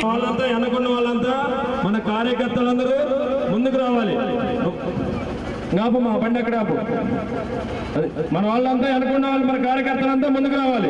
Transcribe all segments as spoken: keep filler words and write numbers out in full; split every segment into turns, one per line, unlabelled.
వాళ్ళంతా ఎన్నుకున్న వాళ్ళంతా మన కార్యకర్తలందరూ ముందుకు రావాలి. నాపు మా బండి అక్కడ ఆపు. మన వాళ్ళంతా ఎన్నుకున్న వాళ్ళు మన కార్యకర్తలంతా ముందుకు రావాలి.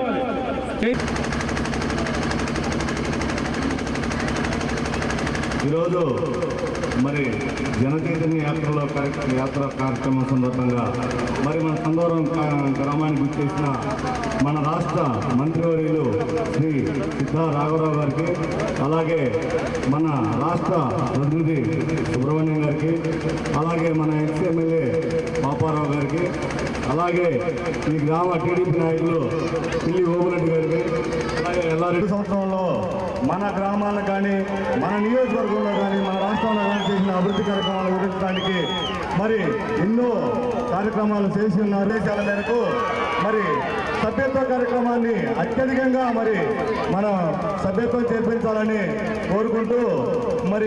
ఈరోజు మరి జనచైతన్య యాత్రలో యాత్ర కార్యక్రమం సందర్భంగా మరి మన సందూరం గ్రామానికి గుర్తించిన మన రాష్ట్ర మంత్రివర్యులు శ్రీ సిద్ధా రాఘవరావు గారికి, అలాగే మన రాష్ట్ర ప్రతినిధి సుబ్రహ్మణ్యం గారికి, అలాగే మన ఎక్స్ ఎమ్మెల్యే పాపారావు గారికి, అలాగే ఈ గ్రామ టీడీపీ నాయకులు పిల్లి ఓబురెడ్డి గారికి, అలాగే ఎలా రెండు సంవత్సరంలో మన గ్రామాలను కానీ మన నియోజకవర్గంలో కానీ మన రాష్ట్రంలో కానీ చేసిన అభివృద్ధి కార్యక్రమాలు వివరించడానికి మరి ఎన్నో కార్యక్రమాలు చేసి ఉన్న ఆదేశాల మేరకు మరి సభ్యత్వ కార్యక్రమాన్ని అత్యధికంగా మరి మన సభ్యత్వం చేర్పించాలని కోరుకుంటూ మరి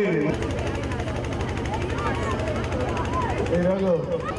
ఈరోజు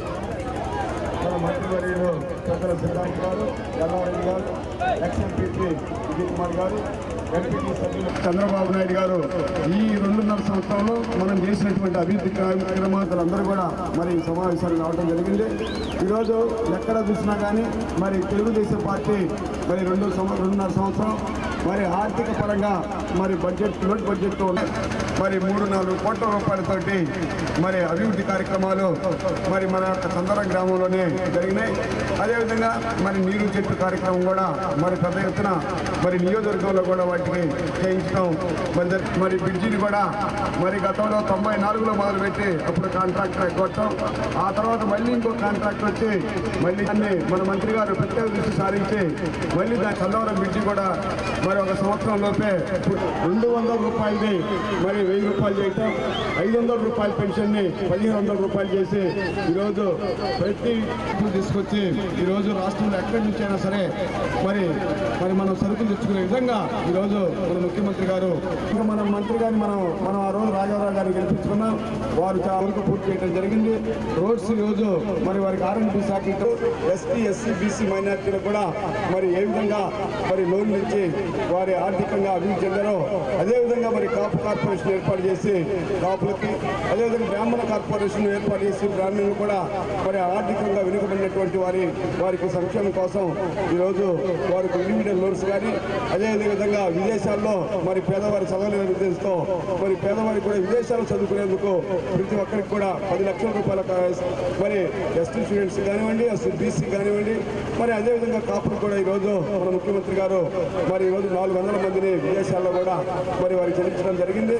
మన మంత్రివర్యులు చంద్ర సిద్ధాంత్ గారు, ఎల్లారెడ్డి గారు, ఎక్స్ఎంపీపీ విజయ్ కుమార్ గారు, ఎంపీటీ సభ్యులు చంద్రబాబు నాయుడు గారు ఈ రెండున్నర సంవత్సరంలో మనం చేసినటువంటి అభివృద్ధి కార్యక్రమాలందరూ కూడా మరి సమావేశాలు రావడం జరిగింది. ఈరోజు ఎక్కడ చూసినా కానీ మరి తెలుగుదేశం పార్టీ మరి రెండు రెండున్నర సంవత్సరం మరి ఆర్థిక పరంగా మరి బడ్జెట్ లోటు బడ్జెట్తో మరి మూడు నాలుగు కోట్ల రూపాయలతోటి మరి అభివృద్ధి కార్యక్రమాలు మరి మన యొక్క సందర్భ గ్రామంలోనే జరిగినాయి. అదేవిధంగా మరి నీరు చెట్టు కార్యక్రమం కూడా మరి పెద్ద ఎత్తున మరి నియోజకవర్గంలో కూడా వాటికి చేయించడం మరి మరి బ్రిడ్జిని కూడా మరి గతంలో తొంభై నాలుగులో మొదలుపెట్టి అప్పుడు కాంట్రాక్టర్ ఎగ్గొట్టడం, ఆ తర్వాత మళ్ళీ ఇంకో కాంట్రాక్టర్ వచ్చి మళ్ళీ అన్ని మన మంత్రి గారు ప్రత్యేక దృష్టి సారించి మళ్ళీ దాని చందవరం బ్రిడ్జి కూడా మరి ఒక సంవత్సరం లోపే రెండు వందల రూపాయలది మరి వెయ్యి రూపాయలు చేయటం, ఐదు వందల రూపాయల పెన్షన్ని పదిహేను వందల రూపాయలు చేసి ఈరోజు ప్రతి తీసుకొచ్చి ఈరోజు రాష్ట్రంలో ఎక్కడి నుంచి అయినా సరే మరి మరి మనం సరుకులు తెచ్చుకునే విధంగా ఈరోజు మన ముఖ్యమంత్రి గారు ఇంకా మన మంత్రి గారిని మనం మనం ఆ రోజు రాఘవరావు గారిని గెలిపించుకున్నాం. వారు చాలా వరకు పూర్తి చేయడం జరిగింది. రోడ్స్ ఈరోజు మరి వారికి ఆర్ఎండ్బి శాఖతో ఎస్టీ ఎస్సీ బీసీ మైనార్టీలకు కూడా మరి ఏ విధంగా మరి లోన్లు ఇచ్చి వారి ఆర్థికంగా అభివృద్ధి చెందారో అదేవిధంగా మరి కాపు కార్పొరేషన్ ఏర్పాటు చేసి కాపులకి, అదేవిధంగా బ్రాహ్మణ కార్పొరేషన్ ఏర్పాటు చేసి బ్రాహ్మణులు కూడా మరి ఆర్థికంగా వెనుకబడినటువంటి వారి వారికి సంక్షేమం కోసం ఈరోజు వారికి ఇండివిజువల్ లోన్స్ కానీ అదేవిధంగా విదేశాల్లో మరి పేదవారి చదవలేని ఉద్దేశంతో మరి పేదవారికి కూడా విదేశాల్లో చదువుకునేందుకు ప్రతి ఒక్కరికి కూడా పది లక్షల రూపాయల మరి ఎస్టీ స్టూడెంట్స్ కానివ్వండి, ఎస్టీ బీసీ కానివ్వండి, మరి అదేవిధంగా కాపులు కూడా ఈరోజు మన ముఖ్యమంత్రి గారు మరి ఈరోజు నాలుగు వందల మందిని విదేశాల్లో కూడా మరి వారికి చెల్లించడం జరిగింది.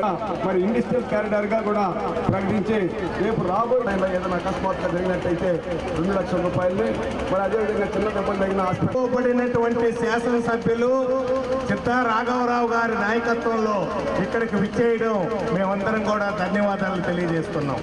మరి ఇండస్ట్రియల్ కారిడార్గా కూడా ప్రకటించి రేపు రాబోయే ఏదైనా అకస్మాత్తుగా జరిగినట్టయితే రెండు లక్షల రూపాయలు మరి అదేవిధంగా చిన్న దెబ్బలు తగిన హాస్పిటల్ శాసనసభ్యులు సిద్ధా రాఘవరావు గారి నాయకత్వంలో ఇక్కడికి విచ్చేయడం మేమందరం కూడా ధన్యవాదాలు తెలియజేస్తున్నాం.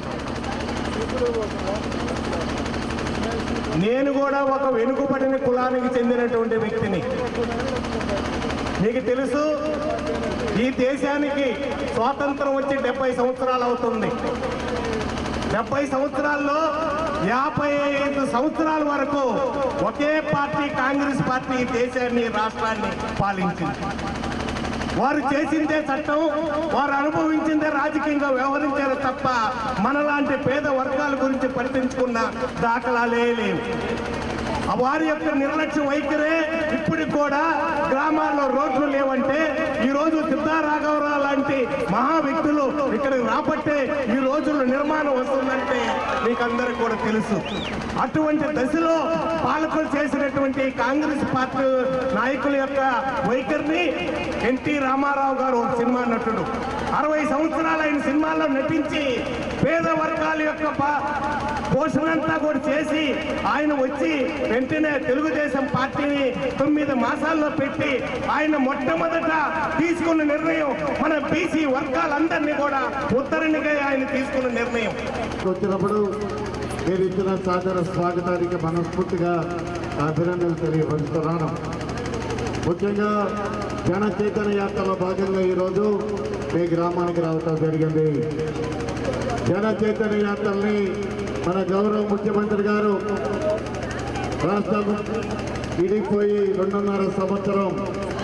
నేను కూడా ఒక వెనుకబడిన కులానికి చెందినటువంటి వ్యక్తిని. మీకు తెలుసు, ఈ దేశానికి స్వాతంత్రం వచ్చి డెబ్బై సంవత్సరాలు అవుతుంది. డెబ్బై సంవత్సరాల్లో యాభై ఐదు సంవత్సరాల వరకు ఒకే పార్టీ కాంగ్రెస్ పార్టీ దేశాన్ని రాష్ట్రాన్ని పాలించింది. వారు చేసిందే చట్టం, వారు అనుభవించిందే రాజకీయంగా వ్యవహరించారు తప్ప మనలాంటి పేద వర్గాల గురించి పట్టించుకున్న దాఖలాలే లేవు. వారి యొక్క నిర్లక్ష్య వైఖరే ఇప్పటికి కూడా గ్రామాల్లో రోడ్లు లేవంటే ఈరోజు సిద్ధా రాఘవరావు లాంటి మహా వ్యక్తులు ఇక్కడికి రాబట్టే ఈ రోజుల్లో నిర్మాణం వస్తుందంటే మీకందరికీ కూడా తెలుసు. అటువంటి దశలో పాలకులు చేసినటువంటి కాంగ్రెస్ పార్టీ నాయకుల యొక్క వైఖరిని ఎన్టీ రామారావు గారు ఒక సినిమా నటుడు అరవై సంవత్సరాలు ఆయన సినిమాల్లో నటించి పేద వర్గాల యొక్క పోషణ అంతా కూడా చేసి ఆయన వచ్చి వెంటనే తెలుగుదేశం పార్టీని తొమ్మిది మాసాల్లో పెట్టి ఆయన మొట్టమొదట తీసుకున్న నిర్ణయం మన బీసీ వర్గాలందరినీ కూడా ఉత్తరణిగా ఆయన తీసుకున్న నిర్ణయం.
వచ్చినప్పుడు మీరు ఇచ్చిన సాదర స్వాగతానికి మనస్ఫూర్తిగా అభినందనలు తెలియపరుస్తున్నాను. ముఖ్యంగా జన చైతన్య యాత్రలో భాగంగా ఈరోజు మీ గ్రామానికి రావటం జరిగింది. జన చైతన్య యాత్రల్ని మన గౌరవ ముఖ్యమంత్రి గారు రాష్ట్రం విడిపోయి రెండున్నర సంవత్సరం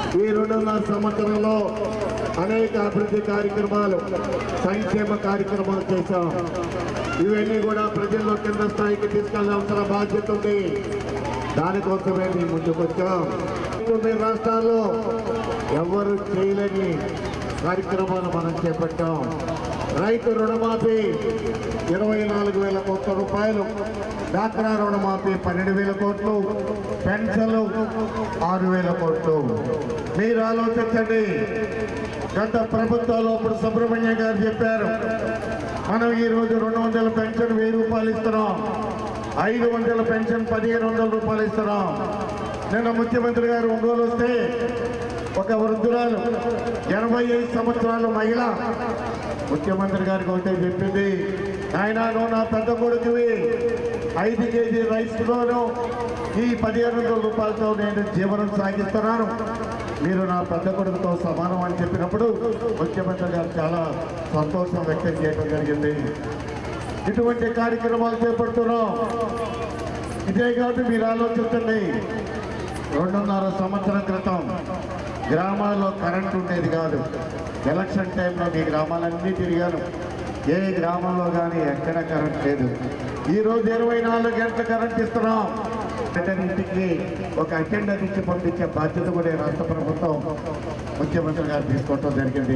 ఈ రెండున్నర సంవత్సరంలో అనేక అభివృద్ధి కార్యక్రమాలు సంక్షేమ కార్యక్రమాలు చేశాం. ఇవన్నీ కూడా ప్రజల్లో కింద స్థాయికి తీసుకెళ్లాల్సిన బాధ్యత ఉంది. దానికోసమే మేము ముందుకు వచ్చాం. తొమ్మిది రాష్ట్రాల్లో ఎవరు చేయలేని కార్యక్రమాలు మనం చేపట్టాం. రైతు రుణమాఫీ ఇరవై నాలుగు వేల కోట్ల రూపాయలు, డాక్రా రుణమాఫీ పన్నెండు వేల కోట్లు, పెన్షన్లు ఆరు వేల కోట్లు. మీరు ఆలోచించండి. గత ప్రభుత్వంలో ఇప్పుడు సుబ్రహ్మణ్యం గారు చెప్పారు, మనం ఈరోజు రెండు వందల పెన్షన్ వెయ్యి రూపాయలు ఇస్తున్నాం, ఐదు వందల పెన్షన్ పదిహేను వందల రూపాయలు ఇస్తున్నాం. నిన్న ముఖ్యమంత్రి గారు ఒంగోలు వస్తే ఒక వృద్ధురాలు ఎనభై ఐదు సంవత్సరాల మహిళ ముఖ్యమంత్రి గారికి ఒకటే చెప్పింది, ఆయన నువ్వు నా పెద్ద కొడుకువి, ఐదు కేజీ రైస్లోనూ ఈ పదిహేను వందల రూపాయలతో నేను జీవనం సాగిస్తున్నాను, మీరు నా పెద్ద కొడుకుతో సమానం అని చెప్పినప్పుడు ముఖ్యమంత్రి గారు చాలా సంతోషం వ్యక్తం చేయడం జరిగింది. ఇటువంటి కార్యక్రమాలు చేపడుతున్నాం. ఇదే కాదు, మీరు ఆలోచించండి. రెండున్నర సంవత్సరం క్రితం గ్రామాల్లో కరెంట్ ఉండేది కాదు. ఎలక్షన్ టైంలో మీ గ్రామాలన్నీ తిరిగాను. ఏ గ్రామంలో కానీ ఎక్కడ కరెంట్ లేదు. ఈరోజు ఇరవై నాలుగు గంటల కరెంట్ ఇస్తున్నాం. ఇంటికి ఒక అటెండర్ ఇచ్చి పంపించే బాధ్యత కూడా రాష్ట్ర ప్రభుత్వం ముఖ్యమంత్రి గారు తీసుకోవడం జరిగింది.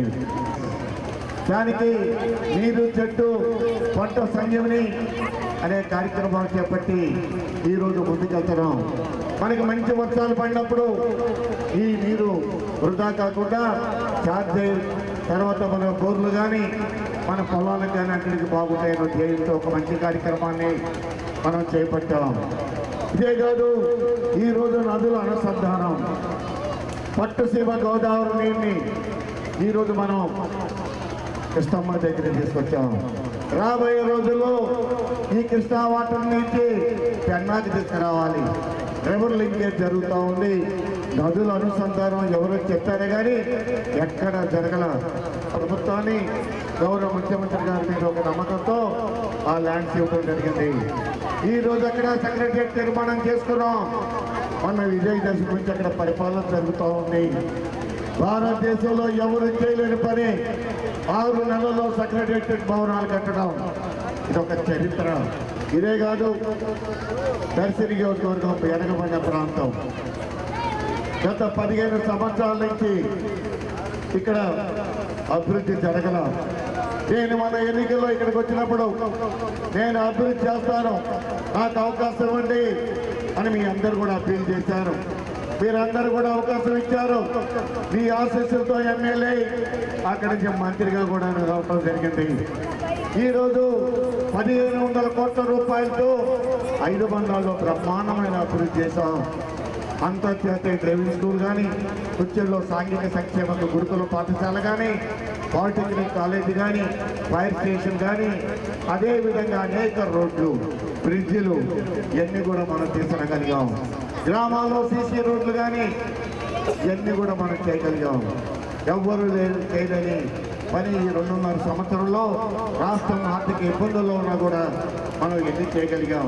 దానికి నీరు చెట్టు పంట సంజీవని అనే కార్యక్రమాలు చేపట్టి ఈరోజు ముందుకెళ్తున్నాం. మనకి మంచి వర్షాలు పడినప్పుడు ఈ నీరు వృధా కాకుండా ఛార్జ్ తర్వాత మన బోర్లు కానీ మన పొలాలకు కానీ అన్నిటికీ బాగుంటాయని ధ్యేయంతో ఒక మంచి కార్యక్రమాన్ని మనం చేపట్టాం. ఇదే కాదు, ఈరోజు నదుల అనుసంధానం, పట్టుసీమ గోదావరి నీరుని ఈరోజు మనం కృష్ణమ్మ దగ్గర తీసుకొచ్చాం. రాబోయే రోజుల్లో ఈ కృష్ణా వాటర్ నుంచి పెన్నాకి తీసుకురావాలి. రివర్ లింకేజ్ జరుగుతూ ఉంది. నదుల అనుసంధానం ఎవరో చెప్పారే కానీ ఎక్కడ జరగల. ప్రభుత్వాన్ని గౌరవ ముఖ్యమంత్రి గారి మీద ఒక నమ్మకంతో ఆ ల్యాండ్స్ ఇవ్వడం జరిగింది. ఈ రోజు అక్కడ సెక్రటరియట్ నిర్మాణం చేసుకున్నాం. మన విజయదశమి గురించి అక్కడ పరిపాలన జరుగుతూ ఉంది. భారతదేశంలో ఎవరు చేయలేని పని ఆరు నెలల్లో సెక్రటరియట్ భవనాలు కట్టడం ఇదొక చరిత్ర. ఇదే కాదు, దర్శి నియోజకవర్గం వెనకబడిన ప్రాంతం. గత పదిహేను సంవత్సరాల నుంచి ఇక్కడ అభివృద్ధి జరగల. నేను మన ఎన్నికల్లో ఇక్కడికి వచ్చినప్పుడు నేను అభివృద్ధి చేస్తాను, నాకు అవకాశం ఇవ్వండి అని మీ అందరూ కూడా అప్పీల్ చేశారు. మీరందరూ కూడా అవకాశం ఇచ్చారు. మీ ఆశీస్సులతో ఎమ్మెల్యే అక్కడి నుంచి మంత్రిగా కూడా రావడం జరిగింది. ఈరోజు పదిహేను వందల కోట్ల రూపాయలతో ఐదు బంధాల్లో బ్రహ్మాండమైన అభివృద్ధి చేశాం. అంతర్జాతీయ డ్రైవింగ్ స్కూల్ కానీ, కుర్చీల్లో సాంఘిక సంక్షేమ గురుకుల పాఠశాల కానీ, పాలిటెక్నిక్ కాలేజీ కానీ, ఫైర్ స్టేషన్ కానీ, అదేవిధంగా అనేక రోడ్లు, బ్రిడ్జిలు ఇవన్నీ కూడా మనం తీసుకురాగలిగాం. గ్రామాల్లో సీసీ రోడ్లు కానీ ఇవన్నీ కూడా మనం చేయగలిగాం. ఎవ్వరూ లేదు చేయలేని పని ఈ రెండున్నర సంవత్సరంలో రాష్ట్రం ఆర్థిక ఇబ్బందుల్లో ఉన్నా కూడా మనం ఎన్ని చేయగలిగాం.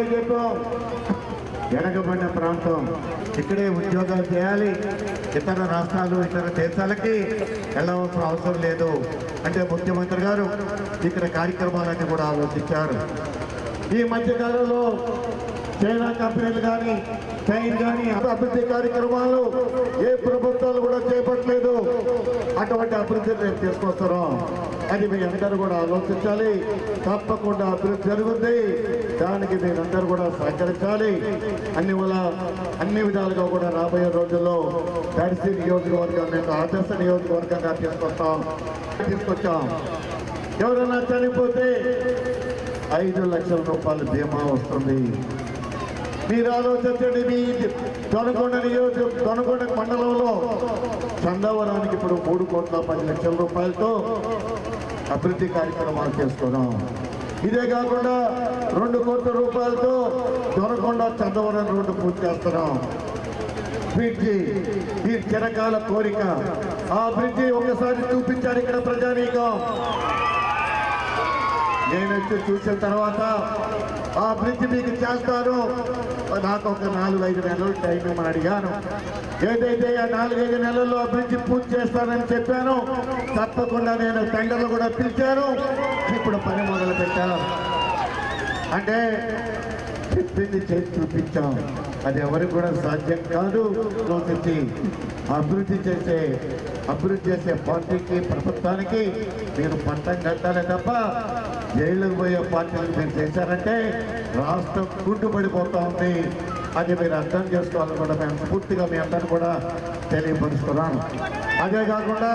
వెనకబడిన ప్రాంతం, ఇక్కడే ఉద్యోగాలు చేయాలి, ఇతర రాష్ట్రాలు ఇతర దేశాలకి వెళ్ళవలసిన అవసరం లేదు అంటే ముఖ్యమంత్రి గారు ఇక్కడ కార్యక్రమాలన్నీ కూడా ఆలోచించారు. ఈ మధ్యకాలంలో చైనా కంపెనీలు కానీ, చైన్ కానీ అభివృద్ధి కార్యక్రమాలు ఏ ప్రభుత్వాలు కూడా చేపట్టలేదు. అటువంటి అభివృద్ధి రేపు తీసుకొస్తారో అది మీ అందరూ కూడా ఆలోచించాలి. తప్పకుండా అభివృద్ధి జరుగుతుంది. దానికి మీరందరూ కూడా సహకరించాలి. అన్ని వల్ల అన్ని విధాలుగా కూడా రాబోయే రోజుల్లో దర్శి నియోజకవర్గాన్ని ఆదర్శ నియోజకవర్గంగా తీసుకొస్తాం తీసుకొచ్చాం ఎవరైనా చనిపోతే ఐదు లక్షల రూపాయల బీమా వస్తుంది. మీరు ఆలోచించండి. మీ దొనకొండ నియోజక దొనకొండ మండలంలో చందవరానికి ఇప్పుడు మూడు కోట్ల పది లక్షల రూపాయలతో అభివృద్ధి కార్యక్రమాలు చేసుకున్నాం. ఇదే కాకుండా రెండు కోట్ల రూపాయలతో దొనకొండ చందవరం రోడ్డు పూర్తి చేస్తున్నాం. బ్రిడ్జి ఈ చిరకాల కోరిక, ఆ బ్రిడ్జి ఒకసారి చూపించారు ఇక్కడ ప్రజానీకం. నేను వచ్చి చూసిన తర్వాత ఆ బ్రిడ్జ్ మీకు చేస్తాను, నాకు ఒక నాలుగు ఐదు నెలలు టైం ఇవ్వమని అడిగాను. ఏదైతే ఆ నాలుగైదు నెలల్లో ఆ బ్రిడ్జ్ పూర్తి చేస్తానని చెప్పాను. తప్పకుండా నేను టెండర్లు కూడా పిలిచాను. ఇప్పుడు పని మొదలు పెట్టాను. అంటే చెప్పింది చేసి చూపించాం. అది ఎవరికి కూడా సాధ్యం కాదు. రోజుకి అభివృద్ధి చేసే అభివృద్ధి చేసే పార్టీకి ప్రభుత్వానికి మీరు పట్టం కట్టాలి తప్ప జైలుకు పోయే పార్టీలకు మీరు చేశారంటే రాష్ట్రం గుడ్డుపడిపోతూ ఉంది. అది మీరు అర్థం చేసుకోవాలని కూడా మేము పూర్తిగా మీ అందరిని కూడా తెలియపరుస్తున్నాను. అదే కాకుండా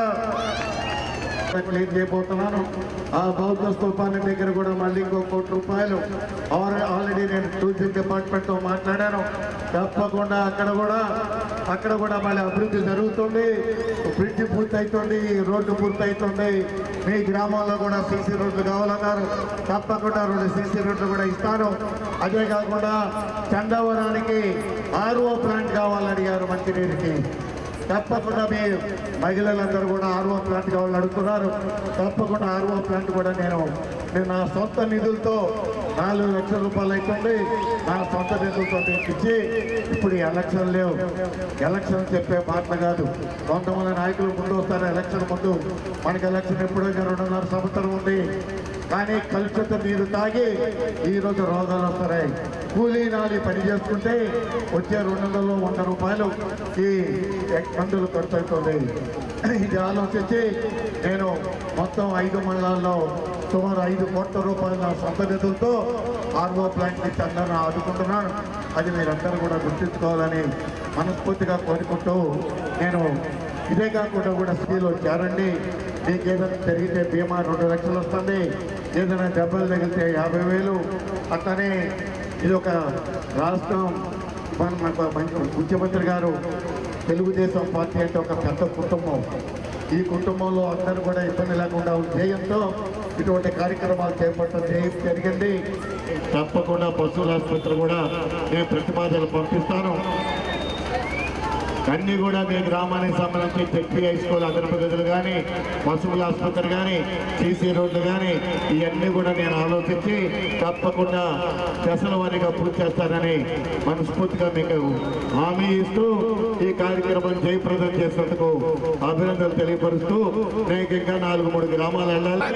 క్లీన్ చేయబోతున్నాను. ఆ బౌద్ధ స్థూపాన్ని దగ్గర కూడా మళ్ళీ ఇంకో కోటి రూపాయలు ఆల్రెడీ నేను టూరిజం డిపార్ట్మెంట్తో మాట్లాడాను. తప్పకుండా అక్కడ కూడా అక్కడ కూడా మళ్ళీ అభివృద్ధి జరుగుతుంది. బ్రిడ్జ్ పూర్తవుతుంది, రోడ్డు పూర్తవుతుంది. మీ గ్రామాల్లో కూడా సీసీ రోడ్లు కావాలన్నారు. తప్పకుండా రెండు సీసీ రోడ్లు కూడా ఇస్తాను. అదే కాకుండా చందవరానికి ఆర్ఓ ప్లాంట్ కావాలని అడిగారు మంచినీరుకి. తప్పకుండా మీ మహిళలందరూ కూడా ఆర్ఓ ప్లాంట్ కావాలని అడుగుతున్నారు. తప్పకుండా ఆర్ఓ ప్లాంట్ కూడా నేను నేను నా సొంత నిధులతో నాలుగు లక్షల రూపాయలు అవుతుంది. నా సొంత నిధులతో ఇచ్చి ఇప్పుడు ఎలక్షన్ లేవు. ఎలక్షన్ చెప్పే మాటలు కాదు. కొంతమంది నాయకులు ముందు వస్తారు ఎలక్షన్ ముందు. మనకి ఎలక్షన్ ఎప్పుడో రెండున్నర సంవత్సరం ఉంది. కానీ కలుషిత నీరు తాగి ఈరోజు రోగాలు వస్తున్నాయి. కూలీ నాలి పని చేసుకుంటే వచ్చే రెండు వందలు వంద రూపాయలు ఈ మందులు ఖర్చు అవుతుంది. ఇది ఆలోచించి నేను మొత్తం ఐదు మండలాల్లో సుమారు ఐదు కోట్ల రూపాయల సొంత నిధులతో ఆర్ఓ ప్లాంట్ నుంచి అందరూ ఆదుకుంటున్నాను. అది మీరందరూ కూడా గుర్తించుకోవాలని మనస్ఫూర్తిగా కోరుకుంటూ నేను ఇదే కాకుండా కూడా స్కీలో చేరండి. మీకు ఏదైనా జరిగితే బీమా రెండు లక్షలు వస్తుంది. ఏదైనా దెబ్బలు తగిలితే యాభై వేలు. అట్లనే ఇది ఒక రాష్ట్రం ముఖ్యమంత్రి గారు తెలుగుదేశం పార్టీ అంటే ఒక పెద్ద కుటుంబం. ఈ కుటుంబంలో అందరూ కూడా ఇబ్బంది లేకుండా ధ్యేయంతో ఇటువంటి కార్యక్రమాలు చేపట్టడం జరిగింది. తప్పకుండా పశువుల ఆసుపత్రి కూడా నేను ప్రతిపాదనలు పంపిస్తాను. అన్నీ కూడా మీ గ్రామానికి సంబంధించి జెడ్పీ హై స్కూల్ అదనపు గదులు కానీ పశువుల ఆసుపత్రి కానీ సీసీ రోడ్లు కానీ ఇవన్నీ కూడా నేను ఆలోచించి తప్పకుండా దశల వారీగా పూర్తి చేస్తానని మనస్ఫూర్తిగా మీకు హామీ ఇస్తూ ఈ కార్యక్రమం జయప్రదం చేసినందుకు అభినందనలు తెలియపరుస్తూ నేను ఇంకా నాలుగు మూడు గ్రామాలు వెళ్ళాలి.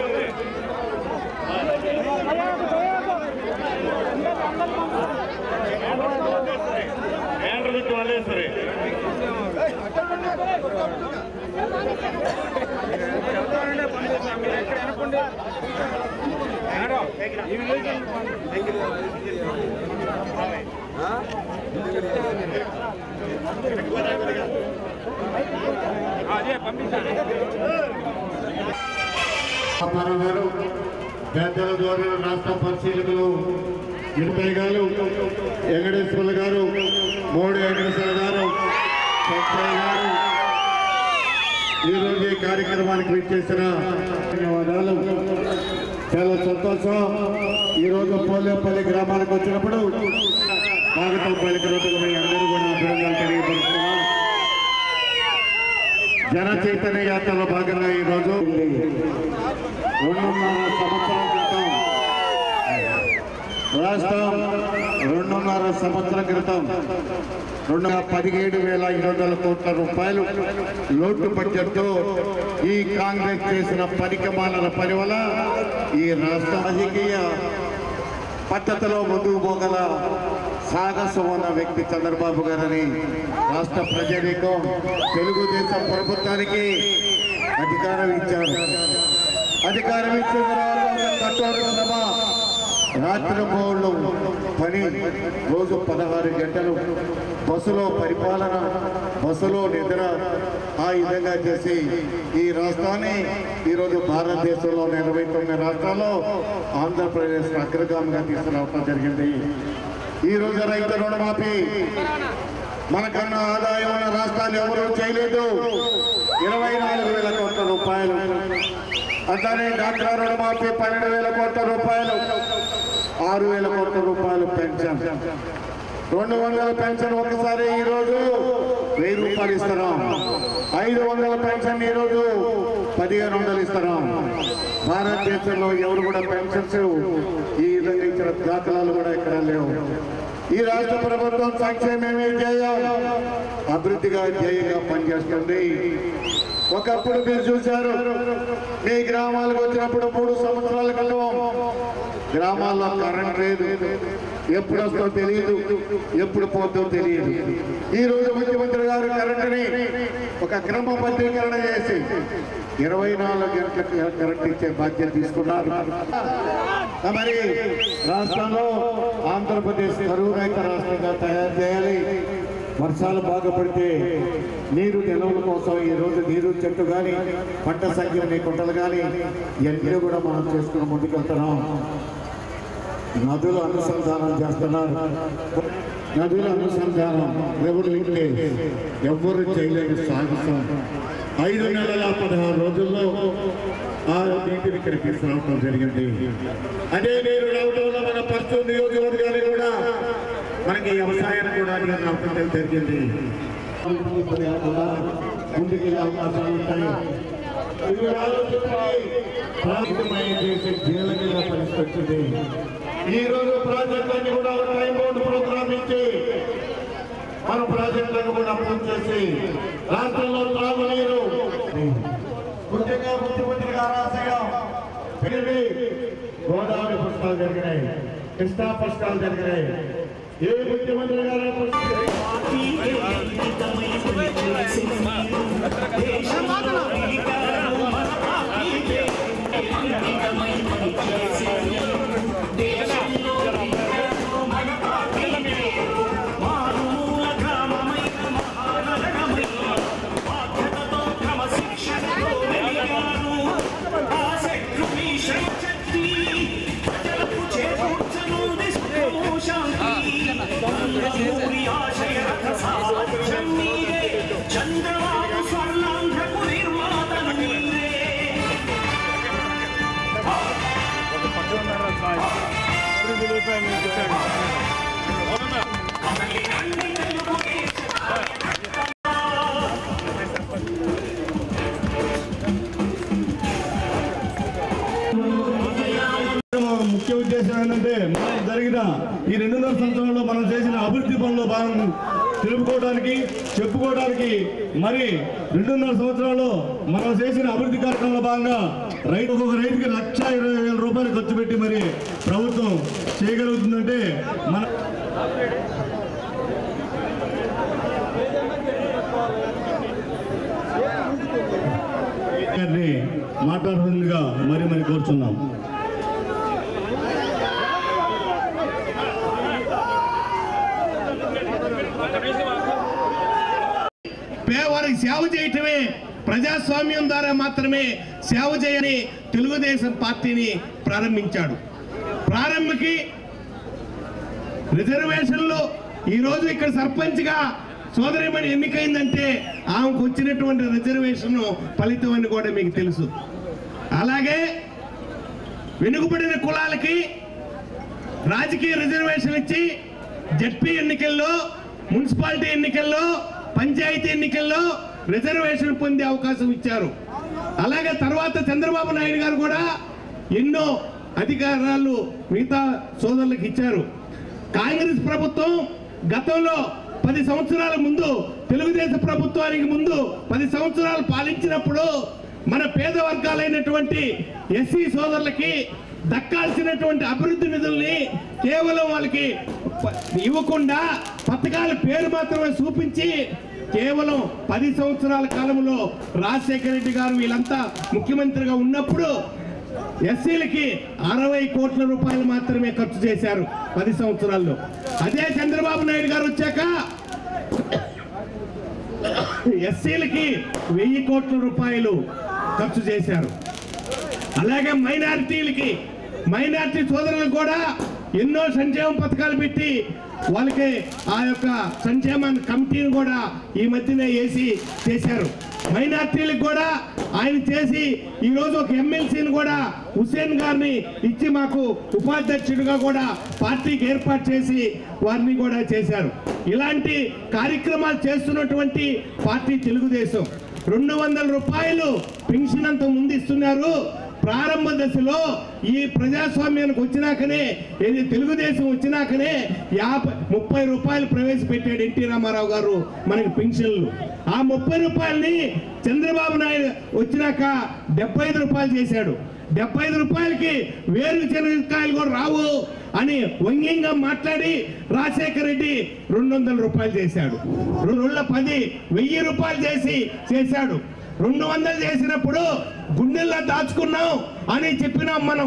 పెద్దల ద్వారా రాష్ట్ర పరిశీలకులు ఇరుపై గారు వెంకటేశ్వర్లు గారు మోడీ వెంకటేశ్వర గారు గారు ఈరోజు ఈ కార్యక్రమానికి విచ్చేసిన ధన్యవాదాలు. చాలా సంతోషం. ఈరోజు పోలేపల్లి గ్రామానికి వచ్చినప్పుడు స్వాగతం పలికినట్టుగా మీ అందరూ కూడా అభినందనలు తెలియపరుస్తున్నాం. జన చైతన్య యాత్రలో భాగంగా ఈరోజు రెండున్నర సంవత్సరం క్రితం రాష్ట్రం రెండున్నర సంవత్సరం క్రితం రెండు పదిహేడు వేల ఐదు వందల కోట్ల రూపాయలు లోటు బడ్జెట్తో ఈ కాంగ్రెస్ చేసిన పరికమాల పని వల్ల ఈ రాష్ట్ర రాజకీయ పద్ధతిలో ముందుకు పోగల సాహసం ఉన్న వ్యక్తి చంద్రబాబు గారని రాష్ట్ర ప్రజానీకం తెలుగుదేశం ప్రభుత్వానికి అధికారం ఇచ్చారు. అధికారం ఇచ్చిన తర్వాత కఠోర శ్రమ, రాత్రి పౌళ్ళు పని, రోజు పదహారు గంటలు బస్సులో పరిపాలన, బస్సులో నిద్ర, ఆ విధంగా చేసి ఈ రాష్ట్రాన్ని ఈరోజు భారతదేశంలో ఇరవై తొమ్మిది రాష్ట్రాల్లో ఆంధ్రప్రదేశ్ అగ్రగామిగా తీసుకురావడం జరిగింది. ఈరోజు రైతు రుణమాఫీ మనకన్నా ఆదాయం ఉన్న రాష్ట్రాలు ఎవరూ చేయలేదు. ఇరవై నాలుగు వేల కోట్ల రూపాయలు. అట్లానే డాక్టర్ రుణమాఫీ పన్నెండు వేల కోట్ల రూపాయలు, ఆరు వేల కోట్ల రూపాయలు పెన్షన్, రెండు వందల పెన్షన్ ఒకసారి ఈరోజు వెయ్యి రూపాయలు ఇస్తున్నాం. ఐదు వందల పెన్షన్ ఈరోజు పదిహేను వందలు ఇస్తున్నాం. భారతదేశంలో ఎవరు కూడా పెన్షన్స్ ఈ విధంగా ఇచ్చిన దాఖలాలు కూడా ఇక్కడ లేవు. ఈ రాష్ట్ర ప్రభుత్వం సంక్షేమమే ధ్యేయం, అభివృద్ధిగా ధ్యేయంగా పనిచేస్తుంది. ఒకప్పుడు మీరు చూశారు, మీ గ్రామాలకు వచ్చినప్పుడు మూడు సంవత్సరాల క్రితం గ్రామాల్లో కరెంట్ లేదు, ఎప్పుడు వస్తుందో తెలియదు, ఎప్పుడు పోతుందో తెలియదు. ఈ రోజు ముఖ్యమంత్రి గారు కరెంటుని ఒక క్రమబద్ధీకరణ చేసి ఇరవై నాలుగు గంటలకు కరెంట్ ఇచ్చే బాధ్యత తీసుకున్నారు. మరి రాష్ట్రంలో ఆంధ్రప్రదేశ్ కరువు రహిత రాష్ట్రంగా తయారు చేయాలి. వర్షాలు బాగా పడితే నీరు నిల్వల కోసం ఈ రోజు నీరు చెట్టు కానీ పంట సంఖ్య కుంటలు కానీ ఇవన్నీ కూడా మనం చేసుకుని ముందుకెళ్తున్నాం. నదుల అనుసంధానం చేస్తున్నారు. నదుల అనుసంధానం ఎవరు ఇంటే ఎవరు చేయలేని సాహసం. ఐదు నెలల పదహారు రోజుల్లో ఆ నీటిని ఇక్కడ తీసుకురావడం జరిగింది. అదే నీరు రావడం వల్ల మన పశ్చిమ నియోజకవర్గాన్ని కూడా మనకి వ్యవసాయాన్ని కూడా రావడం జరిగింది. ముందుకెళ్ళే అవకాశాలు ఉంటాయి. పరిస్థితి ఈ రోజు ప్రాజెక్టులన్నీ కూడా టైం బౌండ్ ప్రోగ్రామ్ ఇచ్చి మన ప్రాజెక్టులను కూడా అమలు చేసి రాష్ట్రంలో త్రాగునీరు ముఖ్యంగా ముఖ్యమంత్రి గారు ఆశయం గోదావరి పుష్పాలు జరిగినాయి, కృష్ణా పుష్పాలు జరిగినాయి. ఏ ముఖ్యమంత్రి గారు
చంద్రబాబు స్వర్ణాంధ్రకు నిర్మాతను నీవే.
ముఖ్య ఉద్దేశం ఏంటంటే మనం జరిగిన ఈ రెండున్నర సంవత్సరంలో మనం చేసిన అభివృద్ధి పనులు భాగం తెలుపుకోవడానికి చెప్పుకోవడానికి, మరి రెండున్నర సంవత్సరాల్లో మనం చేసిన అభివృద్ధి కార్యక్రమంలో భాగంగా రైతు ఒక్కొక్క రైతుకి లక్ష ఇరవై వేల రూపాయలు ఖర్చు పెట్టి మరి ప్రభుత్వం చేయగలుగుతుందంటే మన మాట్లాడుతుందిగా మరి మరి కోరుచున్నాం.
పేదవారికి సేవ చేయటమే ప్రజాస్వామ్యం ద్వారా మాత్రమే సేవ చేయని తెలుగుదేశం పార్టీని ప్రారంభించాడు. ప్రారంభకి రిజర్వేషన్లు ఈరోజు ఇక్కడ సర్పంచ్గా సోదరిమణి ఎన్నికైందంటే ఆమెకు వచ్చినటువంటి రిజర్వేషన్ ఫలితం అని కూడా మీకు తెలుసు. అలాగే వెనుకబడిన కులాలకి రాజకీయ రిజర్వేషన్ ఇచ్చి జడ్పీ ఎన్నికల్లో, మున్సిపాలిటీ ఎన్నికల్లో, పంచాయతీ ఎన్నికల్లో రిజర్వేషన్ పొందే అవకాశం ఇచ్చారు. అలాగే తర్వాత చంద్రబాబు నాయుడు గారు కూడా ఎన్నో అధికారాలు మిగతా సోదరులకు ఇచ్చారు. కాంగ్రెస్ ప్రభుత్వం గతంలో పది సంవత్సరాల ముందు, తెలుగుదేశం ప్రభుత్వానికి ముందు పది సంవత్సరాలు పాలించినప్పుడు మన పేద వర్గాలైనటువంటి ఎస్సీ సోదరులకి దక్కాల్సినటువంటి అభివృద్ధి నిధుల్ని కేవలం వాళ్ళకి ఇవ్వకుండా పథకాల పేరు మాత్రమే చూపించి కేవలం పది సంవత్సరాల కాలంలో రాజశేఖర రెడ్డి గారు వీళ్ళంతా ముఖ్యమంత్రిగా ఉన్నప్పుడు ఎస్సీలకి అరవై కోట్ల రూపాయలు మాత్రమే ఖర్చు చేశారు పది సంవత్సరాల్లో. అదే చంద్రబాబు నాయుడు గారు వచ్చాక ఎస్సీలకి వెయ్యి కోట్ల రూపాయలు ఖర్చు చేశారు. అలాగే మైనారిటీలకి, మైనారిటీ సోదరులకు కూడా ఎన్నో సంక్షేమ పథకాలు పెట్టి వాళ్ళకి ఆ యొక్క సంక్షేమ కమిటీని కూడా ఈ మధ్యనే వేసి చేశారు. మైనారిటీలకు కూడా ఆయన చేసి ఈరోజు ఒక ఎమ్మెల్సీని కూడా హుసేన్ గారిని ఇచ్చి మాకు ఉపాధ్యక్షుడిగా కూడా పార్టీకి ఏర్పాటు చేసి వారిని కూడా చేశారు. ఇలాంటి కార్యక్రమాలు చేస్తున్నటువంటి పార్టీ తెలుగుదేశం. రెండు వందల రూపాయలు పెన్షన్ అంత ముందు ఇస్తున్నారు. ప్రారంభ దశలో ఈ ప్రజాస్వామ్యానికి వచ్చినాకనే ఏది తెలుగుదేశం వచ్చినాకనే యాభై ముప్పై రూపాయలు ప్రవేశపెట్టాడు ఎన్టీ రామారావు గారు మనకి పెన్షన్లు. ఆ ముప్పై రూపాయలని చంద్రబాబు నాయుడు వచ్చినాక డెబ్బై ఐదు రూపాయలు చేశాడు. డెబ్బై ఐదు రూపాయలకి వేరు చెనక్కాయలు కూడా రావు అని వ్యంగ్యంగా మాట్లాడి రాజశేఖర రెడ్డి రెండు వందల రూపాయలు చేశాడు. రెండు పది వెయ్యి రూపాయలు చేసి చేశాడు. రెండు వందలు చేసినప్పుడు గుండెల్లో దాచుకున్నాం అని చెప్పినాం మనం.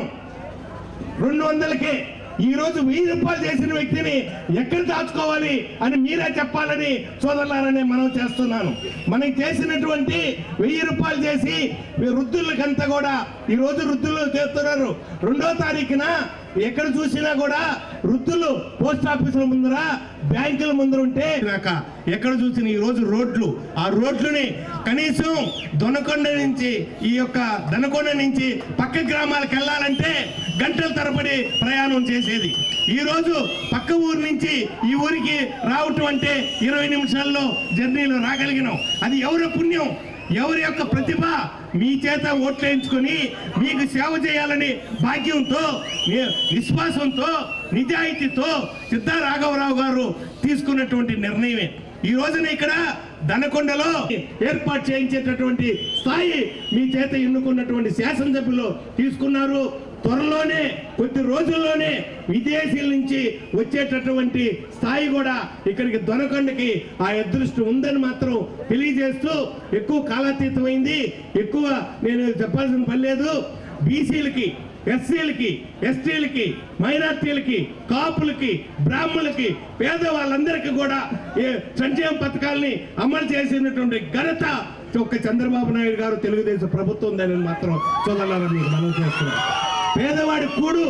రెండు వందలకే ఈ రోజు వెయ్యి రూపాయలు చేసిన వ్యక్తిని ఎక్కడ దాచుకోవాలి అని మీరే చెప్పాలని సోదరులారనే మనం చేస్తున్నాను. మనకి చేసినటువంటి వెయ్యి రూపాయలు చేసి వృద్ధులకంతా కూడా ఈ రోజు వృద్ధులు చేస్తున్నారు. రెండో తారీఖున ఎక్కడ చూసినా కూడా వృద్ధులు పోస్ట్ ఆఫీసుల ముందర బ్యాంకుల ముందర ఉంటే ఎక్కడ చూసిన ఈ రోజు రోడ్లు ఆ రోడ్లని కనీసం దొనకొండ నుంచి ఈ యొక్క దనకొండ నుంచి పక్క గ్రామాలకు వెళ్ళాలంటే గంటల తరబడి ప్రయాణం చేసేది. ఈ రోజు పక్క ఊరు నుంచి ఈ ఊరికి రావటం అంటే ఇరవై నిమిషాల్లో జర్నీలో రాగలిగినాం. అది ఎవరి పుణ్యం, ఎవరి యొక్క ప్రతిభ. మీ చేత ఓట్లు వేయించుకొని మీకు సేవ చేయాలని భాగ్యంతో విశ్వాసంతో నిజాయితీతో సిద్ధా రాఘవరావు గారు తీసుకున్నటువంటి నిర్ణయమే ఈ రోజున ఇక్కడ దనకొండలో ఏర్పాటు చేయించేటటువంటి స్థాయి మీ చేత ఎన్నుకున్నటువంటి శాసనసభ్యులు తీసుకున్నారు. త్వరలోనే కొద్ది రోజుల్లోనే విదేశీల నుంచి వచ్చేటటువంటి స్థాయి కూడా ఇక్కడికి దొనకొండకి ఆ అదృష్టం ఉందని మాత్రం తెలియజేస్తూ ఎక్కువ కాలాతీతమైంది. ఎక్కువ నేను చెప్పాల్సిన పని లేదు. బీసీలకి, ఎస్సీలకి, ఎస్టీలకి, మైనార్టీలకి, కాపులకి, బ్రాహ్మణులకి, పేదవాళ్ళందరికీ కూడా సంక్షేమ పథకాలని అమలు చేసినటువంటి ఘనత ఒక్క చంద్రబాబు నాయుడు గారు తెలుగుదేశం ప్రభుత్వం ఉందని మాత్రం సోదరులారా మీకు మనం చేస్తున్నాం. పేదవాడి కూడు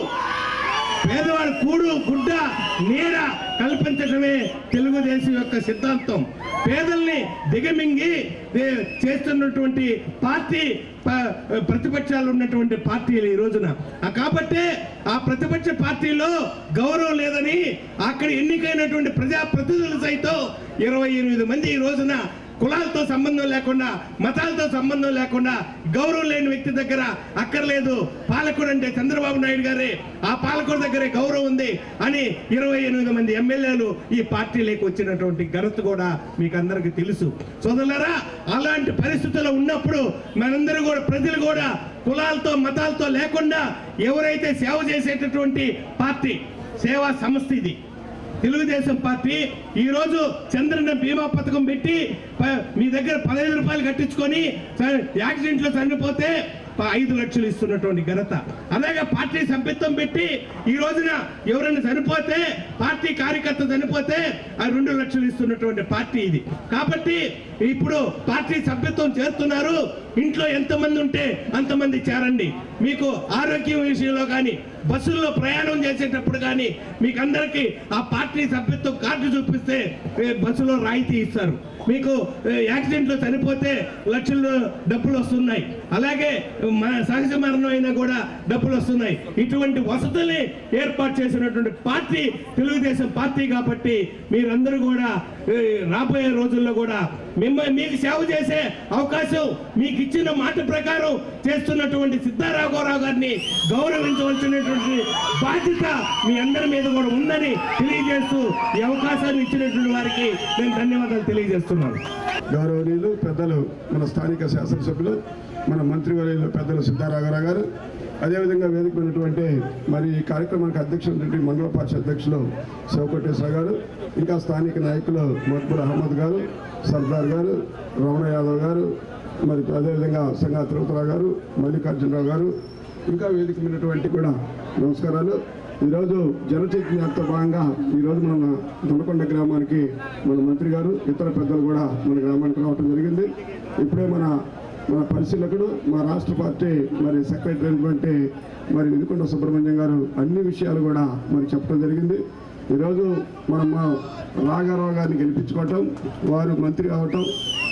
పేదవాడి కూడు గుడ్డ నీడ కల్పించడమే తెలుగుదేశం యొక్క సిద్ధాంతం. పేదల్ని దిగమింగి చేస్తున్నటువంటి పార్టీ ప్రతిపక్షాలు ఉన్నటువంటి పార్టీలు ఈ రోజున. కాబట్టి ఆ ప్రతిపక్ష పార్టీలో గౌరవం లేదని అక్కడ ఎన్నికైనటువంటి ప్రజాప్రతినిధులు సైతం ఇరవై ఎనిమిది మంది ఈ రోజున కులాలతో సంబంధం లేకుండా, మతాలతో సంబంధం లేకుండా గౌరవం లేని వ్యక్తి దగ్గర అక్కర్లేదు, పాలకుడు అంటే చంద్రబాబు నాయుడు గారే, ఆ పాలకుడి దగ్గరే గౌరవం ఉంది అని ఇరవై ఎనిమిది మంది ఎమ్మెల్యేలు ఈ పార్టీలోకి వచ్చినటువంటి ఘనత కూడా మీకు అందరికీ తెలుసు. సోదరులారా, అలాంటి పరిస్థితుల్లో ఉన్నప్పుడు మనందరూ కూడా ప్రజలు కూడా కులాలతో మతాలతో లేకుండా ఎవరైతే సేవ చేసేటటువంటి పార్టీ, సేవా సంస్థ ఇది తెలుగుదేశం పార్టీ. ఈ రోజు చంద్రన్న బీమా పథకం పెట్టి మీ దగ్గర పదహైదు రూపాయలు కట్టించుకొని యాక్సిడెంట్ లో చనిపోతే ఐదు లక్షలు ఇస్తున్నటువంటి ఘనత. అలాగే పార్టీ సభ్యత్వం పెట్టి ఈ రోజున ఎవరైనా చనిపోతే, పార్టీ కార్యకర్త చనిపోతే ఆ రెండు లక్షలు ఇస్తున్నటువంటి పార్టీ ఇది. కాబట్టి ఇప్పుడు పార్టీ సభ్యత్వం చేస్తున్నారు. ఇంట్లో ఎంతమంది ఉంటే అంతమంది చేరండి. మీకు ఆరోగ్యం విషయంలో కానీ, బస్సుల్లో ప్రయాణం చేసేటప్పుడు కానీ మీకు అందరికీ ఆ పార్టీ సభ్యత్వం కార్డు చూపిస్తే బస్సులో రాయితీ ఇస్తారు. మీకు యాక్సిడెంట్లో చనిపోతే లక్షలు డబ్బులు వస్తున్నాయి. అలాగే సహజ మరణం అయినా కూడా డబ్బులు వస్తున్నాయి. ఇటువంటి వసతుల్ని ఏర్పాటు చేసినటువంటి పార్టీ తెలుగుదేశం పార్టీ. కాబట్టి మీరందరూ కూడా రాబోయే రోజుల్లో కూడా మిమ్మల్ని మీకు సేవ చేసే అవకాశం మీకు ఇచ్చిన మాట ప్రకారం చేస్తున్నటువంటి సిద్ధా రాఘవరావు గారిని గౌరవించవలసినటువంటి బాధ్యత మీ అందరి మీద కూడా ఉందని తెలియజేస్తూ ఈ అవకాశాన్ని ఇచ్చినటువంటి వారికి నేను ధన్యవాదాలు తెలియజేస్తున్నాను.
గౌరవనీయులు పెద్దలు మన స్థానిక శాసనసభ్యులు, మన మంత్రివర్యులు పెద్దలు సిద్ధా రాఘవరావు గారు, అదేవిధంగా వేదికమైనటువంటి మరి ఈ కార్యక్రమానికి అధ్యక్షుడు మండల పార్టీ అధ్యక్షులు శివకోటేశ్వర గారు, ఇంకా స్థానిక నాయకులు మక్బూర్ అహ్మద్ గారు, సర్దార్ గారు, రమణ యాదవ్ గారు, మరి అదేవిధంగా సంగా తిరుపతిరావు గారు, మల్లికార్జునరావు గారు, ఇంకా వేదికమైనటువంటి కూడా నమస్కారాలు. ఈరోజు జనచైతన్యంతో భాగంగా ఈరోజు మన దొనకొండ గ్రామానికి మన మంత్రి గారు, ఇతర పెద్దలు కూడా మన గ్రామానికి రావడం జరిగింది. ఇప్పుడే మన మన పరిశీలకుడు, మా రాష్ట్ర పార్టీ మరి సెక్రటరీ అయినటువంటి మరి నిలుకొండ సుబ్రహ్మణ్యం గారు అన్ని విషయాలు కూడా మరి చెప్పడం జరిగింది. ఈరోజు మనం రాఘవరావు గారిని గెలిపించుకోవటం, వారు మంత్రి కావటం,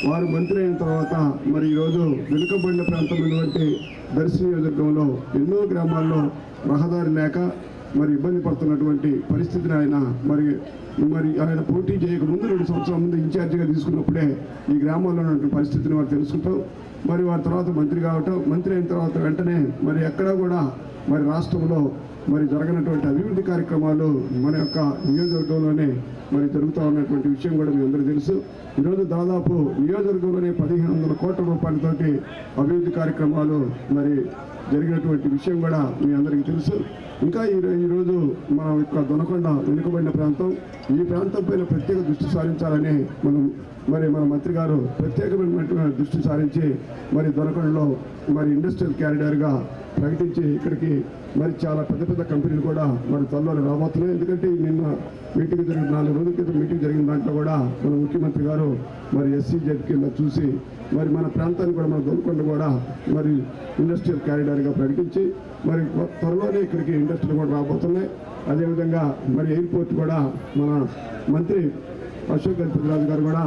వారు మంత్రి అయిన తర్వాత మరి ఈరోజు వెనుకబడిన ప్రాంతమైనటువంటి దర్శి నియోజకవర్గంలో ఎన్నో గ్రామాల్లో రహదారి లేక మరి ఇబ్బంది పడుతున్నటువంటి పరిస్థితిని ఆయన మరి మరి ఆయన పోటీ చేయక ముందు రెండు సంవత్సరాల ముందు ఇన్ఛార్జిగా తీసుకున్నప్పుడే ఈ గ్రామాల్లో ఉన్నటువంటి పరిస్థితిని వారు తెలుసుకుంటాం. మరి వారి తర్వాత మంత్రి కావటం, మంత్రి అయిన తర్వాత వెంటనే మరి ఎక్కడా కూడా మరి రాష్ట్రంలో మరి జరగనటువంటి అభివృద్ధి కార్యక్రమాలు మన యొక్క నియోజకవర్గంలోనే మరి జరుగుతూ ఉన్నటువంటి విషయం కూడా మీ అందరికీ తెలుసు. ఈరోజు దాదాపు నియోజకవర్గంలోనే పదిహేను వందల కోట్ల రూపాయలతోటి అభివృద్ధి కార్యక్రమాలు మరి జరిగినటువంటి విషయం కూడా మీ అందరికీ తెలుసు. ఇంకా ఈ ఈరోజు మన యొక్క దొనకొండ వెనుకబడిన ప్రాంతం, ఈ ప్రాంతం పైన ప్రత్యేక దృష్టి సారించాలని మనం మరి మన మంత్రి గారు ప్రత్యేకమైనటువంటి దృష్టి సారించి మరి దొనకొండలో మరి ఇండస్ట్రియల్ క్యారిడార్గా ప్రకటించి ఇక్కడికి మరి చాలా పెద్ద పెద్ద కంపెనీలు కూడా మరి త్వరలో రాబోతున్నాయి. ఎందుకంటే నిన్న మీటింగ్ జరిగిన నాలుగు రోజుల క్రితం మీటింగ్ జరిగిన దాంట్లో కూడా మన ముఖ్యమంత్రి గారు మరి ఎస్సీ జెడ్ కింద చూసి మరి మన ప్రాంతాన్ని కూడా మన దొనకొండ కూడా మరి ఇండస్ట్రియల్ క్యారిడార్గా ప్రకటించి మరి త్వరలోనే ఇక్కడికి ఇండస్ట్రీలు కూడా రాబోతున్నాయి. అదేవిధంగా మరి ఎయిర్పోర్ట్ కూడా మన మంత్రి అశోక్ గజపతిరాజు గారు కూడా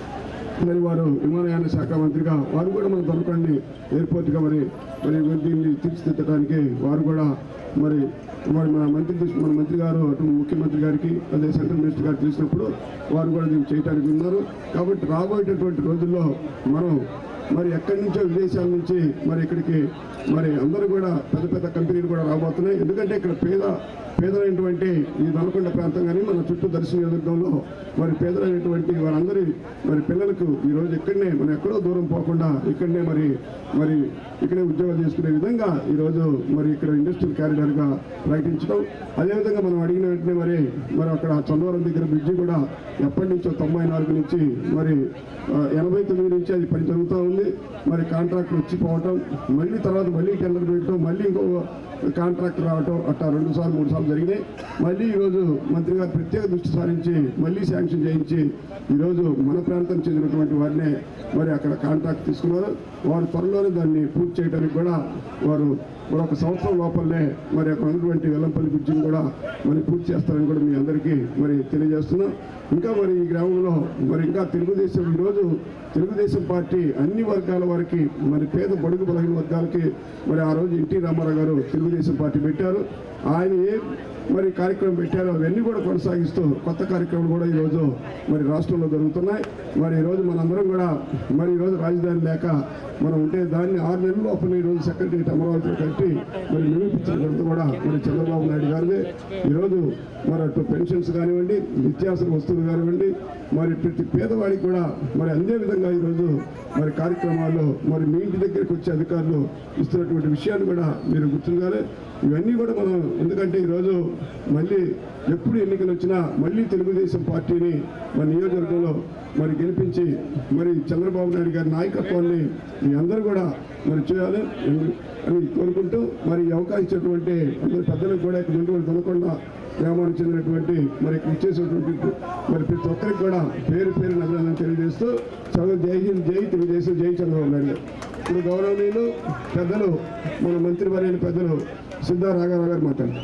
మరి వారు విమానయాన శాఖ మంత్రిగా వారు కూడా మన దొనకొండని ఎయిర్పోర్ట్గా మరి మరి దీన్ని తీర్చిదిద్దడానికి వారు కూడా మరి మరి మన మంత్రి మన మంత్రి గారు అటు ముఖ్యమంత్రి గారికి అదే సెంట్రల్ మినిస్టర్ గారు తెలిసినప్పుడు వారు కూడా దీన్ని చేయడానికి ఉన్నారు. కాబట్టి రాబోయేటటువంటి రోజుల్లో మనం మరి ఎక్కడి నుంచో విదేశాల నుంచి మరి ఇక్కడికి మరి అందరూ కూడా పెద్ద పెద్ద కంపెనీలు కూడా రాబోతున్నాయి. ఎందుకంటే ఇక్కడ పేద పేదలైనటువంటి ఈ దొనకొండ ప్రాంతం కానీ మన చుట్టూ దర్శి నియోజకవర్గంలో మరి పేదలైనటువంటి వారందరి మరి పిల్లలకు ఈరోజు ఇక్కడనే మనం ఎక్కడో దూరం పోకుండా ఇక్కడనే మరి మరి ఇక్కడే ఉద్యోగాలు చేసుకునే విధంగా ఈరోజు మరి ఇక్కడ ఇండస్ట్రియల్ క్యారిడార్గా ప్రకటించడం. అదేవిధంగా మనం అడిగిన వెంటనే మరి మరి అక్కడ చందవరం దగ్గర బ్రిడ్జి కూడా ఎప్పటి నుంచో తొంభై నాలుగు నుంచి మరి ఎనభై తొమ్మిది నుంచి అది పని జరుగుతూ ఉంది. మరి కాంట్రాక్టర్ వచ్చిపోవటం, మళ్ళీ తర్వాత మళ్ళీ టెండర్ పెట్టడం, మళ్ళీ ఇంకో కాంట్రాక్టర్ రావటం, అట్టా రెండు సార్లు మూడు సార్లు జరిగినాయి. మళ్ళీ ఈరోజు మంత్రి గారు ప్రత్యేక దృష్టి సారించి మళ్ళీ శాంక్షన్ చేయించి ఈరోజు మన ప్రాంతానికి చెందినటువంటి వారినే మరి అక్కడ కాంట్రాక్ట్ తీసుకున్నారు. వారు త్వరలోనే దాన్ని పూర్తి చేయడానికి కూడా వారు మరొక సంవత్సరం లోపలనే మరి అక్కడ ఉన్నటువంటి వెల్లంపల్లి బ్రిడ్జిని కూడా మరి పూర్తి చేస్తారని కూడా మీ అందరికీ మరి తెలియజేస్తున్నాం. ఇంకా మరి ఈ గ్రామంలో మరి ఇంకా తెలుగుదేశం ఈరోజు తెలుగుదేశం పార్టీ అన్ని వర్గాల వారికి మరి పేద బడుగు బలహీన వర్గాలకి మరి ఆ రోజు ఎన్టీ రామారావు గారు తెలుగుదేశం పార్టీ పెట్టారు. ఆయన ఏ మరి కార్యక్రమం పెట్టారో అవన్నీ కూడా కొనసాగిస్తూ కొత్త కార్యక్రమాలు కూడా ఈరోజు మరి రాష్ట్రంలో జరుగుతున్నాయి. మరి ఈరోజు మనందరం కూడా మరి ఈరోజు రాజధాని లేక మనం ఉంటే దాన్ని ఆరు నెలల లోపల ఈరోజు సెక్రటరీ అమరావతిలో కట్టి మరి నిరూపించిన ఘనత కూడా మరి చంద్రబాబు నాయుడు గారిదే. ఈరోజు మరి అటు పెన్షన్స్ కానివ్వండి, నిత్యావసర వస్తువులు కానివ్వండి, మరి ప్రతి పేదవాడికి కూడా మరి అందే విధంగా ఈరోజు మరి కార్యక్రమాల్లో మరి మీ ఇంటి దగ్గరికి వచ్చే అధికారులు ఇస్తున్నటువంటి విషయాన్ని కూడా మీరు గుర్తుండాలి. ఇవన్నీ కూడా మనం ఎందుకంటే ఈరోజు మళ్ళీ ఎప్పుడు ఎన్నికలు వచ్చినా మళ్ళీ తెలుగుదేశం పార్టీని మన నియోజకవర్గంలో మరి గెలిపించి మరి చంద్రబాబు నాయుడు గారి నాయకత్వాన్ని మీ అందరూ కూడా మరి చేయాలి అని కోరుకుంటూ మరి ఈ అవకాశం ఇచ్చినటువంటి అందరి పెద్దలకు కూడా ఇక్కడ ఉన్నటువంటి దొనకొండ గ్రామానికి చెందినటువంటి మరి ఇక్కడ ఇచ్చేసినటువంటి మరి ప్రతి ఒక్కరికి కూడా పేరు పేరు అభినందన తెలియజేస్తూ చదువు జై హింద్, జై తెలుగుదేశం, జై చంద్రబాబు నాయుడు. ఇప్పుడు గౌరవనీయులు పెద్దలు మన మంత్రి వర్యులు పెద్దలు సిద్ధా రాఘవరావు గారు మాట్లాడారు.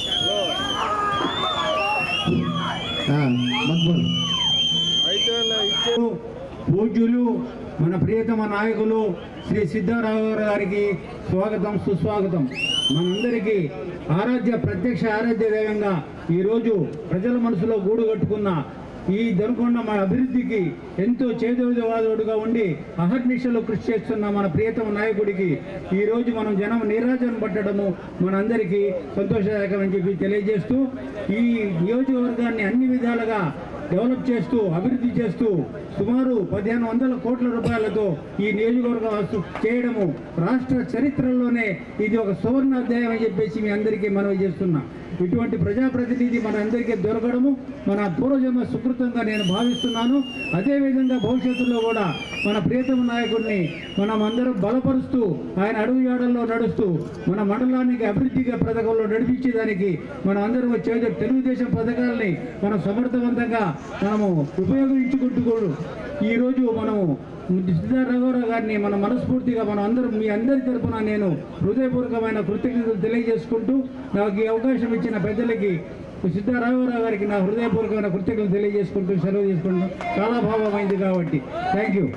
పూజ్యులు మన ప్రియతమ నాయకులు శ్రీ సిద్ధారావు గారికి స్వాగతం, సుస్వాగతం. మనందరికీ ఆరాధ్య ప్రత్యక్ష ఆరాధ్య దైవంగా ఈరోజు ప్రజల మనసులో గూడు కట్టుకున్న ఈ దొనకొండ మన అభివృద్ధికి ఎంతో చేదోడుగా ఉండి అహర్నిశలు కృషి చేస్తున్న మన ప్రియతమ నాయకుడికి ఈరోజు మనం జనం నీరాజనం పట్టడము మనందరికీ సంతోషదాయకమని చెప్పి తెలియజేస్తూ ఈ నియోజకవర్గాన్ని అన్ని విధాలుగా డెవలప్ చేస్తూ అభివృద్ధి చేస్తూ సుమారు పదిహేను వందల కోట్ల రూపాయలతో ఈ నియోజకవర్గం చేయడము రాష్ట్ర చరిత్రలోనే ఇది ఒక సువర్ణాధ్యాయం అని చెప్పేసి మీ అందరికీ మనవి చేస్తున్నా. ఇటువంటి ప్రజాప్రతినిధి మన అందరికీ దొరకడము మన పూర్వజన్మ సుకృతంగా నేను భావిస్తున్నాను. అదేవిధంగా భవిష్యత్తులో కూడా మన ప్రియతమ నాయకుడిని మనం అందరం బలపరుస్తూ ఆయన అడుగు జాడల్లో నడుస్తూ మన మండలానికి అభివృద్ధిగా పథకంలో నడిపించేదానికి మనం అందరం వచ్చే తెలుగుదేశం పథకాలని మనం సమర్థవంతంగా మనము ఉపయోగించుకుంటూ కూడా ఈరోజు మనము సిద్ధారాఘవరావు గారిని మన మనస్ఫూర్తిగా మనం అందరం మీ అందరి తరఫున నేను హృదయపూర్వకమైన కృతజ్ఞతలు తెలియజేసుకుంటూ నాకు ఈ అవకాశం ఇచ్చిన పెద్దలకి సిద్ధారామరావు గారికి నా హృదయపూర్వకమైన కృతజ్ఞతలు తెలియజేసుకుంటూ సెలవు తీసుకుంటూ చాలా భావమైంది కాబట్టి థ్యాంక్ యూ.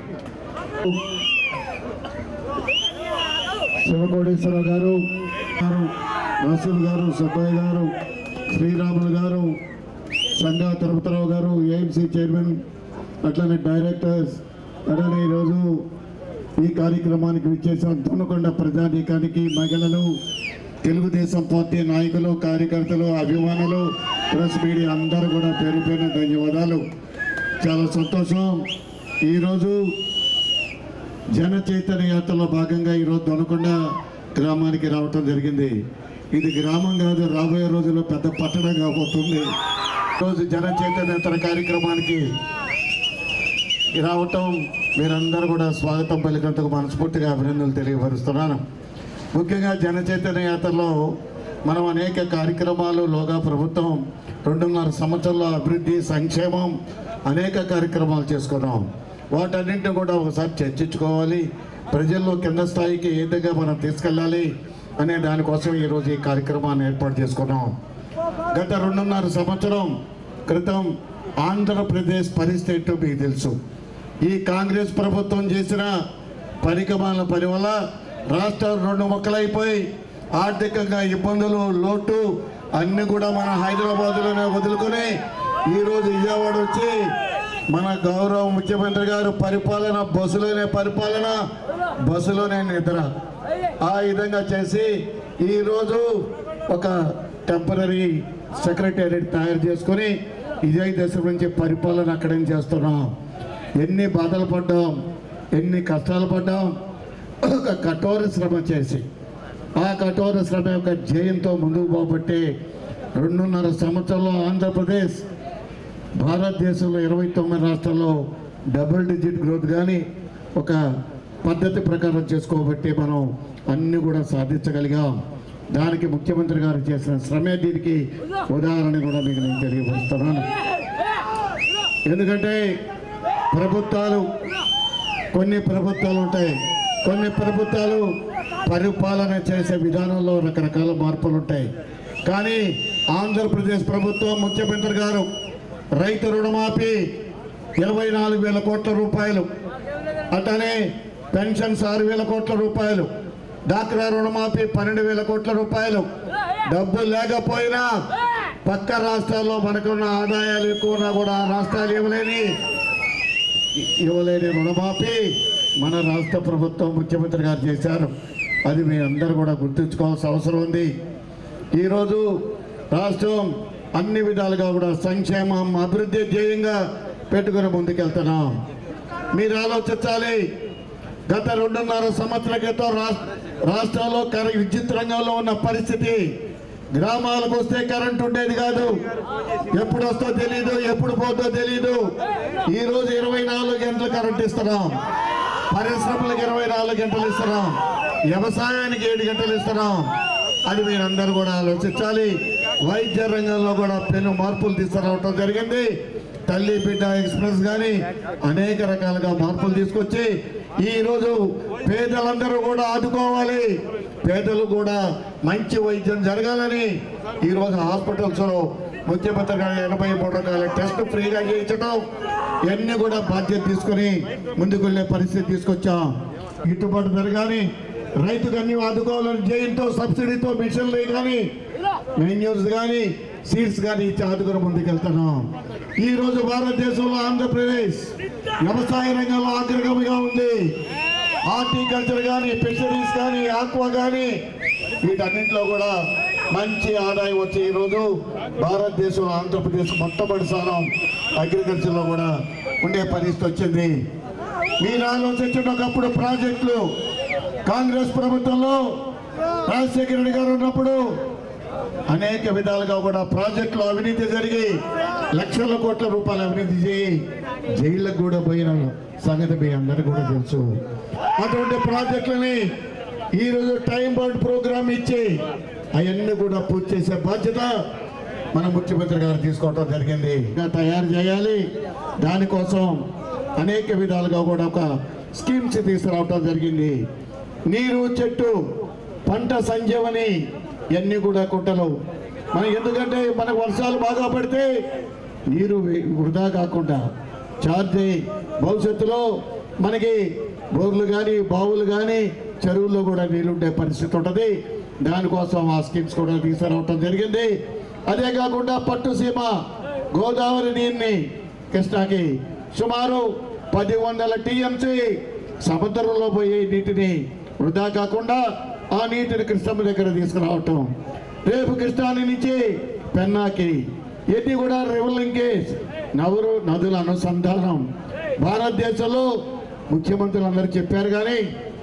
శివకోటేశ్వరరావు గారు నరసింహ గారు సుబ్బయ్య గారు శ్రీరాములు గారు సంగా తిరుపతిరావు గారు ఏఎంసీ చైర్మన్ అట్లనే డైరెక్టర్స్ అట్లనే ఈరోజు ఈ కార్యక్రమానికి విచ్చేసిన దొనకొండ ప్రజానీకానికి మహిళలు తెలుగుదేశం పార్టీ నాయకులు కార్యకర్తలు అభిమానులు ప్రెస్ మీడియా అందరూ కూడా పేరు పేరున ధన్యవాదాలు. చాలా సంతోషం. ఈరోజు జన చైతన్య యాత్రలో భాగంగా ఈరోజు దొనకొండ గ్రామానికి రావటం జరిగింది. ఇది గ్రామం కాదు, రాబోయే రోజుల్లో పెద్ద పట్టణం కాబోతుంది. ఈరోజు జన చైతన్య యాత్ర కార్యక్రమానికి రావటం మీరందరూ కూడా స్వాగతం పలికినందుకు మనస్ఫూర్తిగా అభినందనలు తెలియపరుస్తున్నాను. ముఖ్యంగా జన చైతన్య యాత్రలో మనం అనేక కార్యక్రమాలు లోగా ప్రభుత్వం రెండున్నర సంవత్సరాల అభివృద్ధి సంక్షేమం అనేక కార్యక్రమాలు చేసుకున్నాం. వాటన్నింటినీ కూడా ఒకసారి చర్చించుకోవాలి. ప్రజల్లో కింద స్థాయికి ఏ విధంగా మనం తీసుకెళ్ళాలి అనే దానికోసం ఈరోజు ఈ కార్యక్రమాన్ని ఏర్పాటు చేసుకున్నాం. గత రెండున్నర సంవత్సరం క్రితం ఆంధ్రప్రదేశ్ పరిస్థితి ఏంటో మీకు తెలుసు. ఈ కాంగ్రెస్ ప్రభుత్వం చేసిన పరికమాల పని వల్ల రాష్ట్రం రెండు మొక్కలైపోయి ఆర్థికంగా ఇబ్బందులు లోటు అన్నీ కూడా మన హైదరాబాద్లోనే వదులుకొని ఈరోజు విజయవాడ వచ్చి మన గౌరవ ముఖ్యమంత్రి గారు పరిపాలన బస్సులోనే పరిపాలన బస్సులోనే నిద్ర ఆ విధంగా చేసి ఈరోజు ఒక టెంపరీ సెక్రటేరియట్ తయారు చేసుకొని విజయ దశ నుంచి పరిపాలన అక్కడేం చేస్తున్నాం. ఎన్ని బాధలు పడ్డాం, ఎన్ని కష్టాలు పడ్డాం. ఒక కఠోర శ్రమ చేసి ఆ కఠోర శ్రమ యొక్క జయంతో ముందుకు పోబట్టి రెండున్నర సంవత్సరంలో ఆంధ్రప్రదేశ్ భారతదేశంలో ఇరవై తొమ్మిది రాష్ట్రాల్లో డబుల్ డిజిట్ గ్రోత్ కానీ ఒక పద్ధతి ప్రకారం చేసుకోబట్టి మనం అన్నీ కూడా సాధించగలిగాం. దానికి ముఖ్యమంత్రి గారు చేసిన శ్రమే దీనికి ఉదాహరణ కూడా మీకు నేను తెలియపరుస్తున్నాను. ఎందుకంటే ప్రభుత్వాలు కొన్ని ప్రభుత్వాలు ఉంటాయి, కొన్ని ప్రభుత్వాలు పరిపాలన చేసే విధానంలో రకరకాల మార్పులు ఉంటాయి. కానీ ఆంధ్రప్రదేశ్ ప్రభుత్వం ముఖ్యమంత్రి గారు రైతు రుణమాఫీ ఇరవై నాలుగు వేల కోట్ల రూపాయలు, అటనే పెన్షన్స్ ఆరు వేల కోట్ల రూపాయలు, డాక్రా రుణమాఫీ పన్నెండు వేల కోట్ల రూపాయలు. డబ్బులు లేకపోయినా పక్క రాష్ట్రాల్లో మనకున్న ఆదాయాలు ఎక్కువన్నా కూడా రాష్ట్రాలు ఇవ్వలేని ఇవ్వలేని రుణమాఫీ మన రాష్ట్ర ప్రభుత్వం ముఖ్యమంత్రి గారు చేశారు. అది మీ అందరూ కూడా గుర్తుంచుకోవాల్సిన అవసరం ఉంది. ఈరోజు రాష్ట్రం అన్ని విధాలుగా కూడా సంక్షేమం అభివృద్ధి ధ్యేయంగా పెట్టుకుని ముందుకెళ్తున్నాం. మీరు ఆలోచించాలి. గత రెండున్నర సంవత్సరాల క్రితం రాష్ట్రంలో కర విద్యుత్ రంగంలో ఉన్న పరిస్థితి, గ్రామాలకు వస్తే కరెంట్ ఉండేది కాదు. ఎప్పుడు వస్తో తెలీదు, ఎప్పుడు పోతో తెలీదు. ఈరోజు ఇరవై నాలుగు గంటలు కరెంట్ ఇస్తున్నాం, పరిశ్రమలకు ఇరవై నాలుగు గంటలు ఇస్తున్నాం, వ్యవసాయానికి ఏడు గంటలు ఇస్తున్నాం. అది మీరందరూ కూడా ఆలోచించాలి. వైద్య రంగంలో కూడా పెను మార్పులు తీసుకురావటం జరిగింది. తల్లి బిడ్డ ఎక్స్ప్రెస్ కానీ అనేక రకాలుగా మార్పులు తీసుకొచ్చి ఈరోజు పేదలందరూ కూడా ఆదుకోవాలి, పేదలు కూడా మంచి వైద్యం జరగాలని ఈరోజు హాస్పిటల్స్లో ముఖ్యమంత్రి గారు ఎనభై మూడు రకాల టెస్ట్ ఫ్రీగా చేయించడం ఇవన్నీ కూడా బాధ్యత తీసుకొని ముందుకు వెళ్ళే పరిస్థితి తీసుకొచ్చాం. గిట్టుబాటు ధర కానీ రైతుకు అన్ని ఆదుకోవాలని జయంతో సబ్సిడీతో మిషన్లు కానీ మెన్యూస్ కానీ సీడ్స్ కానీ ఇచ్చి ఆదుకుని ముందుకెళ్తున్నాం. ఈ రోజు భారతదేశంలో ఆంధ్రప్రదేశ్ వ్యవసాయ రంగంలో అగ్రగామిగా ఉంది. హార్టికల్చర్ కానీ ఫిషరీస్ కానీ ఆక్వా కానీ వీటన్నింటిలో కూడా మంచి ఆదాయం వచ్చి ఈరోజు భారతదేశంలో ఆంధ్రప్రదేశ్ మొట్టమొదటి స్థానం అగ్రికల్చర్లో కూడా ఉండే పరిస్థితి వచ్చింది. మీరు ఆలోచించిన ఒకప్పుడు ప్రాజెక్టులు కాంగ్రెస్ ప్రభుత్వంలో రాజశేఖర రెడ్డి గారు ఉన్నప్పుడు అనేక విధాలుగా కూడా ప్రాజెక్టులు అవినీతి జరిగి లక్షల కోట్ల రూపాయలు అవినీతి చేయి జైళ్ళకు కూడా పోయిన సంగతి మీ అందరికీ కూడా తెలుసు. అటువంటి ప్రాజెక్టులని ఈరోజు టైం బౌండ్ ప్రోగ్రామ్ ఇచ్చి అవన్నీ కూడా పూర్తి చేసే బాధ్యత మన ముఖ్యమంత్రి గారు తీసుకోవడం జరిగింది. తయారు చేయాలి. దానికోసం అనేక విధాలుగా కూడా ఒక స్కీమ్స్ తీసుకురావటం జరిగింది. నీరు చెట్టు పంట సంజీవని ఇవన్నీ కూడా కుంటలు మనం ఎందుకంటే మనకు వర్షాలు బాగా పడితే నీరు వృధా కాకుండా చార్జ్ అయ్యి భవిష్యత్తులో మనకి బోర్లు కానీ బావులు కానీ చెరువుల్లో కూడా నీళ్ళుండే పరిస్థితి ఉంటుంది. దానికోసం ఆ స్కీమ్స్ కూడా తీసుకురావటం జరిగింది. అదే కాకుండా పట్టుసీమ గోదావరి నీరుని కృష్ణాకి సుమారు పది వందల టీఎంసీ సముద్రంలో పోయే నీటిని వృధా కాకుండా ఆ నీటిని కృష్ణమ్మ దగ్గర తీసుకురావటం, రేపు కృష్ణాని నుంచి పెన్నాకి ఇది కూడా రివర్ లింకేజ్ నవరు నదుల అనుసంధానం భారతదేశంలో ముఖ్యమంత్రులు అందరూ చెప్పారు కానీ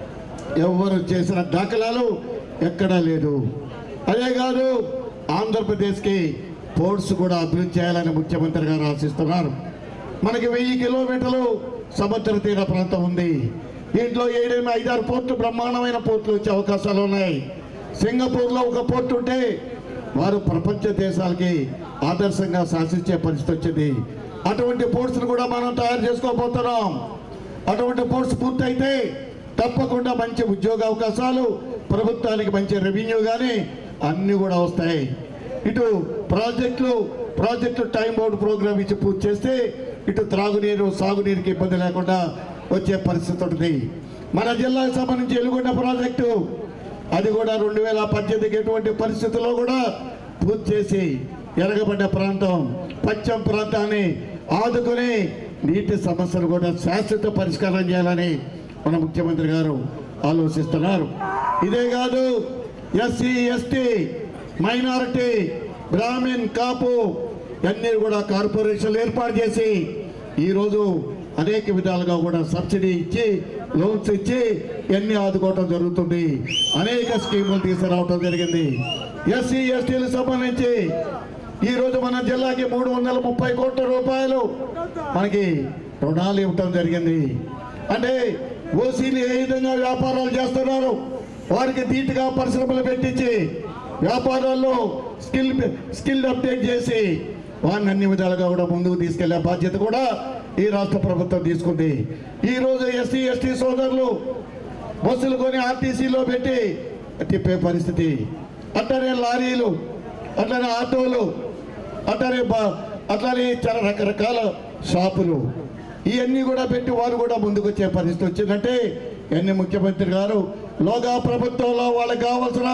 ఎవరు చేసిన దాఖలాలు ఎక్కడా లేదు. అదే కాదు ఆంధ్రప్రదేశ్కి పోర్ట్స్ కూడా అభివృద్ధి చేయాలని ముఖ్యమంత్రి గారు ఆశిస్తున్నారు. మనకి వెయ్యి కిలోమీటర్లు సముద్ర తీర ప్రాంతం ఉంది. దీంట్లో ఏడేమి ఐదారు పోర్టులు బ్రహ్మాండమైన పోర్టులు వచ్చే అవకాశాలు ఉన్నాయి. సింగపూర్లో ఒక పోర్టు ఉంటే వారు ప్రపంచ దేశాలకి ఆదర్శంగా శాసించే పరిస్థితి వచ్చింది. అటువంటి పోర్ట్స్ను కూడా మనం తయారు చేసుకోబోతున్నాం. అటువంటి పోర్ట్స్ పూర్తయితే తప్పకుండా మంచి ఉద్యోగ అవకాశాలు, ప్రభుత్వానికి మంచి రెవెన్యూ కానీ అన్నీ కూడా వస్తాయి. ఇటు ప్రాజెక్టులు ప్రాజెక్టు టైం బౌండ్ ప్రోగ్రామ్ ఇచ్చి పూర్తి చేస్తే ఇటు త్రాగునీరు సాగునీరుకి ఇబ్బంది లేకుండా వచ్చే పరిస్థితి ఉంటుంది. మన జిల్లాకు సంబంధించి ఎలుగొండ ప్రాజెక్టు అది కూడా రెండు వేల పద్దెనిమిదికి ఎటువంటి పరిస్థితుల్లో కూడా పూర్తి చేసి ఎరగబడ్డ ప్రాంతం పశ్చిమ ప్రాంతాన్ని ఆదుకుని నీటి సమస్యలు కూడా శాశ్వత పరిష్కారం చేయాలని మన ముఖ్యమంత్రి గారు ఆలోచిస్తున్నారు. ఇదే కాదు SC ST minority Brahmin Kapu అన్నీ కూడా కార్పొరేషన్లు ఏర్పాటు చేసి ఈరోజు అనేక విధాలుగా కూడా సబ్సిడీ ఇచ్చి లోన్స్ ఇచ్చి ఎన్ని ఆదుకోవటం జరుగుతుంది. అనేక స్కీములు తీసుకురావటం జరిగింది. ఎస్సీ ఎస్టీలకు సంబంధించి ఈరోజు మన జిల్లాకి మూడు వందల ముప్పై కోట్ల రూపాయలు మనకి రుణాలు ఇవ్వటం జరిగింది. అంటే ఓసీలు ఏ విధంగా వ్యాపారాలు చేస్తున్నారు వారికి ధీటుగా పరిశ్రమలు పెట్టించి వ్యాపారాల్లో స్కిల్ స్కిల్ అప్డేట్ చేసి వారిని అన్ని విధాలుగా కూడా ముందుకు తీసుకెళ్లే బాధ్యత కూడా ఈ రాష్ట్ర ప్రభుత్వం తీసుకుంది. ఈరోజు ఎస్సీ ఎస్టీ సోదరులు బస్సులు కొని ఆర్టీసీలో పెట్టి తిప్పే పరిస్థితి, అట్లనే లారీలు, అట్లనే ఆటోలు, అట్లనే అట్లనే చాలా రకరకాల షాపులు ఇవన్నీ కూడా పెట్టి వారు కూడా ముందుకు వచ్చే పరిస్థితి వచ్చిందంటే ఎన్ని ముఖ్యమంత్రి గారు లోగా ప్రభుత్వంలో వాళ్ళకి కావాల్సిన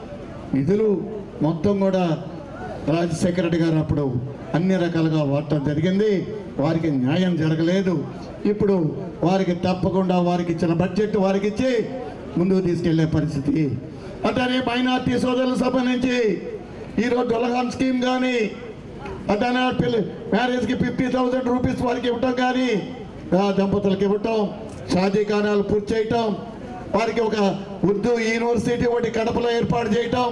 నిధులు మొత్తం కూడా రాజశేఖర రెడ్డి గారు అప్పుడు అన్ని రకాలుగా వాడటం జరిగింది. వారికి న్యాయం జరగలేదు. ఇప్పుడు వారికి తప్పకుండా వారికి ఇచ్చిన బడ్జెట్ వారికి ఇచ్చి ముందుకు తీసుకెళ్లే పరిస్థితి. అతనే మైనార్టీ సోదరులకు సంబంధించి ఈరోజు డొలహాన్ స్కీమ్ కానీ అతనే పిల్ల మ్యారేజ్కి ఫిఫ్టీ థౌసండ్ రూపీస్ వారికి ఇవ్వటం కానీ దంపతులకు ఇవ్వటం, షాదీఖానాలు పూర్తి చేయటం, వారికి ఒక ఉర్దూ యూనివర్సిటీ ఒకటి కడపలో ఏర్పాటు చేయటం,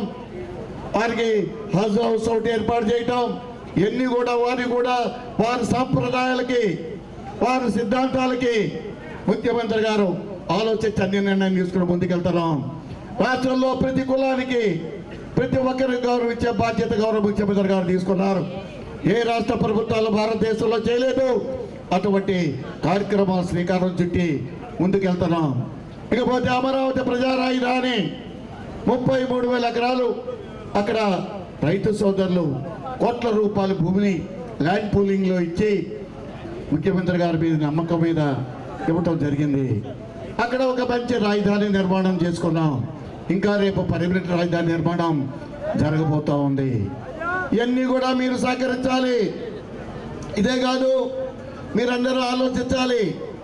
వారికి హజ్ హౌస్ ఒకటి ఏర్పాటు చేయటం, ఎన్ని కూడా వారి కూడా వారి సాంప్రదాయాలకి వారి సిద్ధాంతాలకి ముఖ్యమంత్రి గారు ఆలోచించి అన్ని నిర్ణయం తీసుకుని ముందుకెళ్తున్నాం. రాష్ట్రంలో ప్రతి కులానికి ప్రతి ఒక్కరికి గౌరవించే బాధ్యత గౌరవ ముఖ్యమంత్రి గారు తీసుకున్నారు. ఏ రాష్ట్ర ప్రభుత్వాలు భారతదేశంలో చేయలేదు. అటువంటి కార్యక్రమాలు శ్రీకారం చుట్టి ముందుకెళ్తున్నాం. ఇకపోతే అమరావతి ప్రజా రాజధాని ముప్పై మూడు వేల ఎకరాలు అక్కడ రైతు సోదరులు కోట్ల రూపాయల భూమిని ల్యాండ్ పూలింగ్లో ఇచ్చి ముఖ్యమంత్రి గారి మీద నమ్మకం మీద ఇవ్వటం జరిగింది. అక్కడ ఒక మంచి రాజధాని నిర్మాణం చేసుకున్నాం. ఇంకా రేపు పర్మనెంట్ రాజధాని నిర్మాణం జరగబోతూ ఉంది. ఇవన్నీ కూడా మీరు సహకరించాలి. ఇదే కాదు మీరందరూ ఆలోచించాలి.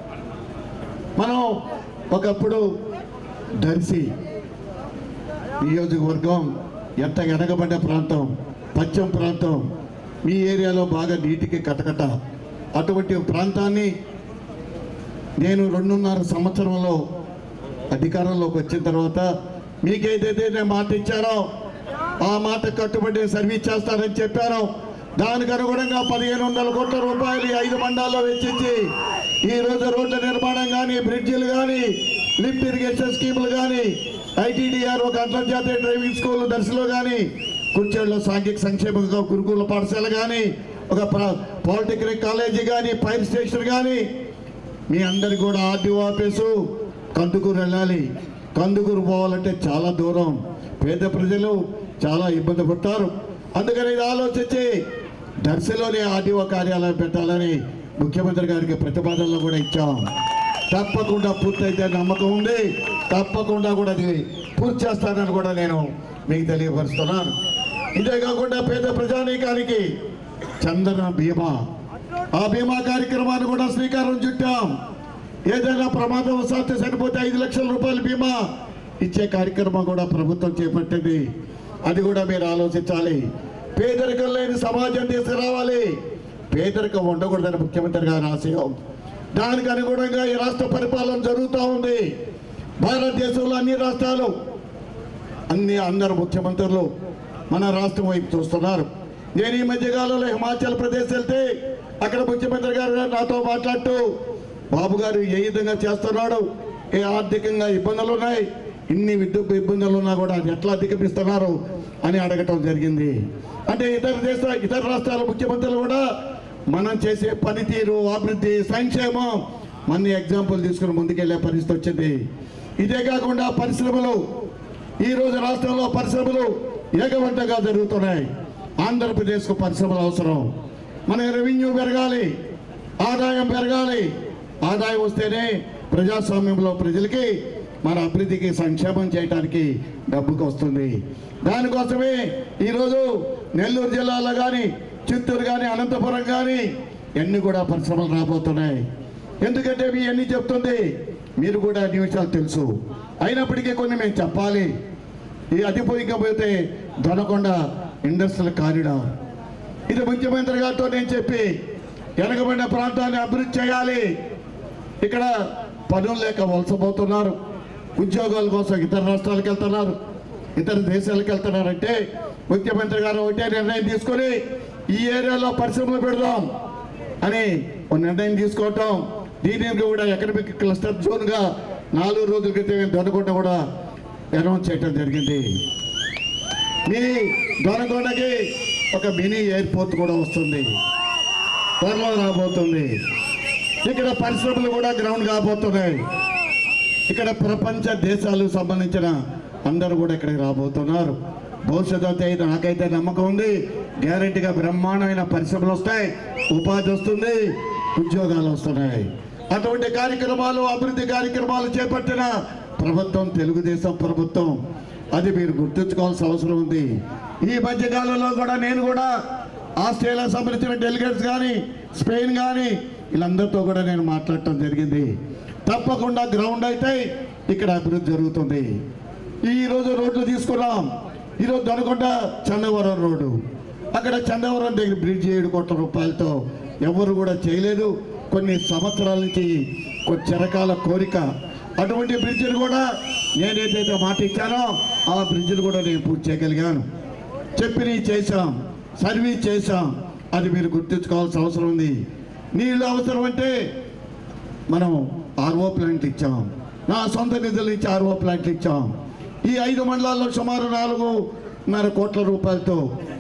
మనం ఒకప్పుడు దర్శి నియోజకవర్గం ఎంత వెనకబడ్డ ప్రాంతం, పశ్చిమ ప్రాంతం, మీ ఏరియాలో బాగా నీటికి కటకట. అటువంటి ప్రాంతాన్ని నేను రెండున్నర సంవత్సరంలో అధికారంలోకి వచ్చిన తర్వాత మీకేదైతే నేను మాట ఇచ్చానో ఆ మాట కట్టుబడి సర్వీస్ చేస్తానని చెప్పాను. దానికి అనుగుణంగా పదిహేను వందల కోట్ల రూపాయలు ఐదు మండలాల్లో వెచ్చించి ఈరోజు రోడ్ల నిర్మాణం కానీ, బ్రిడ్జిలు కానీ, లిఫ్ట్ ఇరిగేషన్ స్కీములు కానీ, ఐటీడీఆర్ ఒక అంతర్జాతీయ డ్రైవింగ్ స్కూల్ దర్శిలో కానీ, కుర్చేళ్ళలో సాంఘిక సంక్షేమ గురుకుల పాఠశాల కానీ, ఒక పాలిటెక్నిక్ కాలేజీ కానీ, ఫైర్ స్టేషన్ కానీ, మీ అందరికి కూడా ఆర్డీఓ ఆఫీసు కందుకూరు వెళ్ళాలి. కందుకూరు పోవాలంటే చాలా దూరం, పేద ప్రజలు చాలా ఇబ్బంది పడతారు. అందుకని ఇది ఆలోచించి దర్శిలోనే ఆర్డీఓ కార్యాలయం పెట్టాలని ముఖ్యమంత్రి గారికి ప్రతిపాదనలు కూడా ఇచ్చాం. తప్పకుండా పూర్తయితే నమ్మకం ఉంది. తప్పకుండా కూడా అది పూర్తి చేస్తానని కూడా నేను మీకు తెలియపరుస్తున్నాను. ఇదే కాకుండా పేద ప్రజానీకానికి చందన బీమా, ఆ బీమా కార్యక్రమాన్ని కూడా శ్రీకారం చుట్టాం. ఏదైనా ప్రమాదవశాత్తు చనిపోతే ఐదు లక్షల రూపాయల బీమా ఇచ్చే కార్యక్రమం కూడా ప్రభుత్వం చేపట్టింది. అది కూడా మీరు ఆలోచించాలి. పేదరికం లేని సమాజం తీసుకురావాలి. పేదరికం ఉండకూడదని ముఖ్యమంత్రి గారి ఆశయం. దానికి అనుగుణంగా ఈ రాష్ట్ర పరిపాలన జరుగుతూ ఉంది. భారతదేశంలో అన్ని రాష్ట్రాలు అన్ని అందరు ముఖ్యమంత్రులు మన రాష్ట్రం వైపు చూస్తున్నారు. నేను ఈ మధ్యకాలంలో హిమాచల్ ప్రదేశ్ వెళ్తే అక్కడ ముఖ్యమంత్రి గారు నాతో మాట్లాడుతూ బాబు గారు ఏ విధంగా చేస్తున్నాడు, ఏ ఆర్థికంగా ఇబ్బందులు ఉన్నాయి, ఇన్ని విద్యుత్ ఇబ్బందులు ఉన్నా కూడా అది ఎట్లా అధిగమిస్తున్నారు అని అడగటం జరిగింది. అంటే ఇతర దేశ ఇతర రాష్ట్రాల ముఖ్యమంత్రులు కూడా మనం చేసే పనితీరు, అభివృద్ధి, సంక్షేమం మన ఎగ్జాంపుల్ తీసుకుని ముందుకెళ్లే పరిస్థితి వచ్చింది. ఇదే కాకుండా పరిశ్రమలు, ఈరోజు రాష్ట్రంలో పరిశ్రమలు ఏకవంతంగా జరుగుతున్నాయి. ఆంధ్రప్రదేశ్కు పరిశ్రమలు అవసరం. మన రెవెన్యూ పెరగాలి, ఆదాయం పెరగాలి. ఆదాయం వస్తేనే ప్రజాస్వామ్యంలో ప్రజలకి మన అభివృద్ధికి సంక్షేమం చేయడానికి డబ్బుకు వస్తుంది. దానికోసమే ఈరోజు నెల్లూరు జిల్లాలో కానీ, చిత్తూరు కానీ, అనంతపురం కానీ ఎన్ని కూడా పరిశ్రమలు రాబోతున్నాయి. ఎందుకంటే మీ అన్ని చెప్తుంది, మీరు కూడా అన్ని విషయాలు తెలుసు. అయినప్పటికీ కొన్ని మేము చెప్పాలి. ఈ అతిపోయికపోతే దొనకొండ ఇండస్ట్రియల్ కారిడార్, ఇది ముఖ్యమంత్రి గారితో నేను చెప్పి వెనకబడిన ప్రాంతాన్ని అభివృద్ధి చేయాలి. ఇక్కడ పనులు లేక వలసపోతున్నారు, ఉద్యోగాల కోసం ఇతర రాష్ట్రాలకు వెళ్తున్నారు, ఇతర దేశాలకు వెళ్తున్నారంటే ముఖ్యమంత్రి గారు ఒకటే నిర్ణయం తీసుకొని ఈ ఏరియాలో పరిశ్రమలు పెడదాం అని ఒక నిర్ణయం తీసుకోవటం. దీనికి కూడా ఎకనామిక్ క్లస్టర్ జోన్గా నాలుగు రోజుల క్రితం దొనకొండ కూడా అనౌన్స్ చేయడం జరిగింది. మీ దొనకొండకి ఒక మినీ ఎయిర్పోర్ట్ కూడా వస్తుంది, త్వరలో రాబోతుంది. ఇక్కడ పరిశ్రమలు కూడా గ్రౌండ్ కాబోతున్నాయి. ఇక్కడ ప్రపంచ దేశాలకు సంబంధించిన అందరూ కూడా ఇక్కడికి రాబోతున్నారు. భవిష్యత్తు అయితే నాకైతే నమ్మకం ఉంది, గ్యారెంటీగా బ్రహ్మాండమైన పరిశ్రమలు వస్తాయి, ఉపాధి వస్తుంది, ఉద్యోగాలు వస్తున్నాయి. అటువంటి కార్యక్రమాలు, అభివృద్ధి కార్యక్రమాలు చేపట్టిన ప్రభుత్వం తెలుగుదేశం ప్రభుత్వం. అది మీరు గుర్తుంచుకోవాల్సిన అవసరం ఉంది. ఈ మధ్యకాలంలో కూడా నేను కూడా ఆస్ట్రేలియా సంబంధించిన డెలిగేట్స్ కానీ, స్పెయిన్ కానీ వీళ్ళందరితో కూడా నేను మాట్లాడటం జరిగింది. తప్పకుండా గ్రౌండ్ అయితే ఇక్కడ అభివృద్ధి జరుగుతుంది. ఈరోజు రోడ్లు తీసుకున్నాం. ఈరోజు దొనకొండ చందవరం రోడ్డు, అక్కడ చందవరం దగ్గర బ్రిడ్జ్ ఏడు కోట్ల రూపాయలతో ఎవరు కూడా చేయలేదు. కొన్ని సంవత్సరాల నుంచి కొన్ని చిరకాల కోరిక. అటువంటి బ్రిడ్జిని కూడా నేనేదైతే మాట ఇచ్చానో ఆ బ్రిడ్జిని కూడా నేను పూర్తి చేయగలిగాను. చెప్పినవి చేశాం, సర్వీస్ చేశాం. అది మీరు గుర్తుంచుకోవాల్సిన అవసరం ఉంది. నీళ్ళు అవసరం అంటే మనం ఆర్ఓ ప్లాంట్ ఇచ్చాం, నా సొంత నిధులు ఇచ్చి ఆర్ఓ ప్లాంట్లు ఇచ్చాం. ఈ ఐదు మండలాల్లో సుమారు నాలుగున్నర కోట్ల రూపాయలతో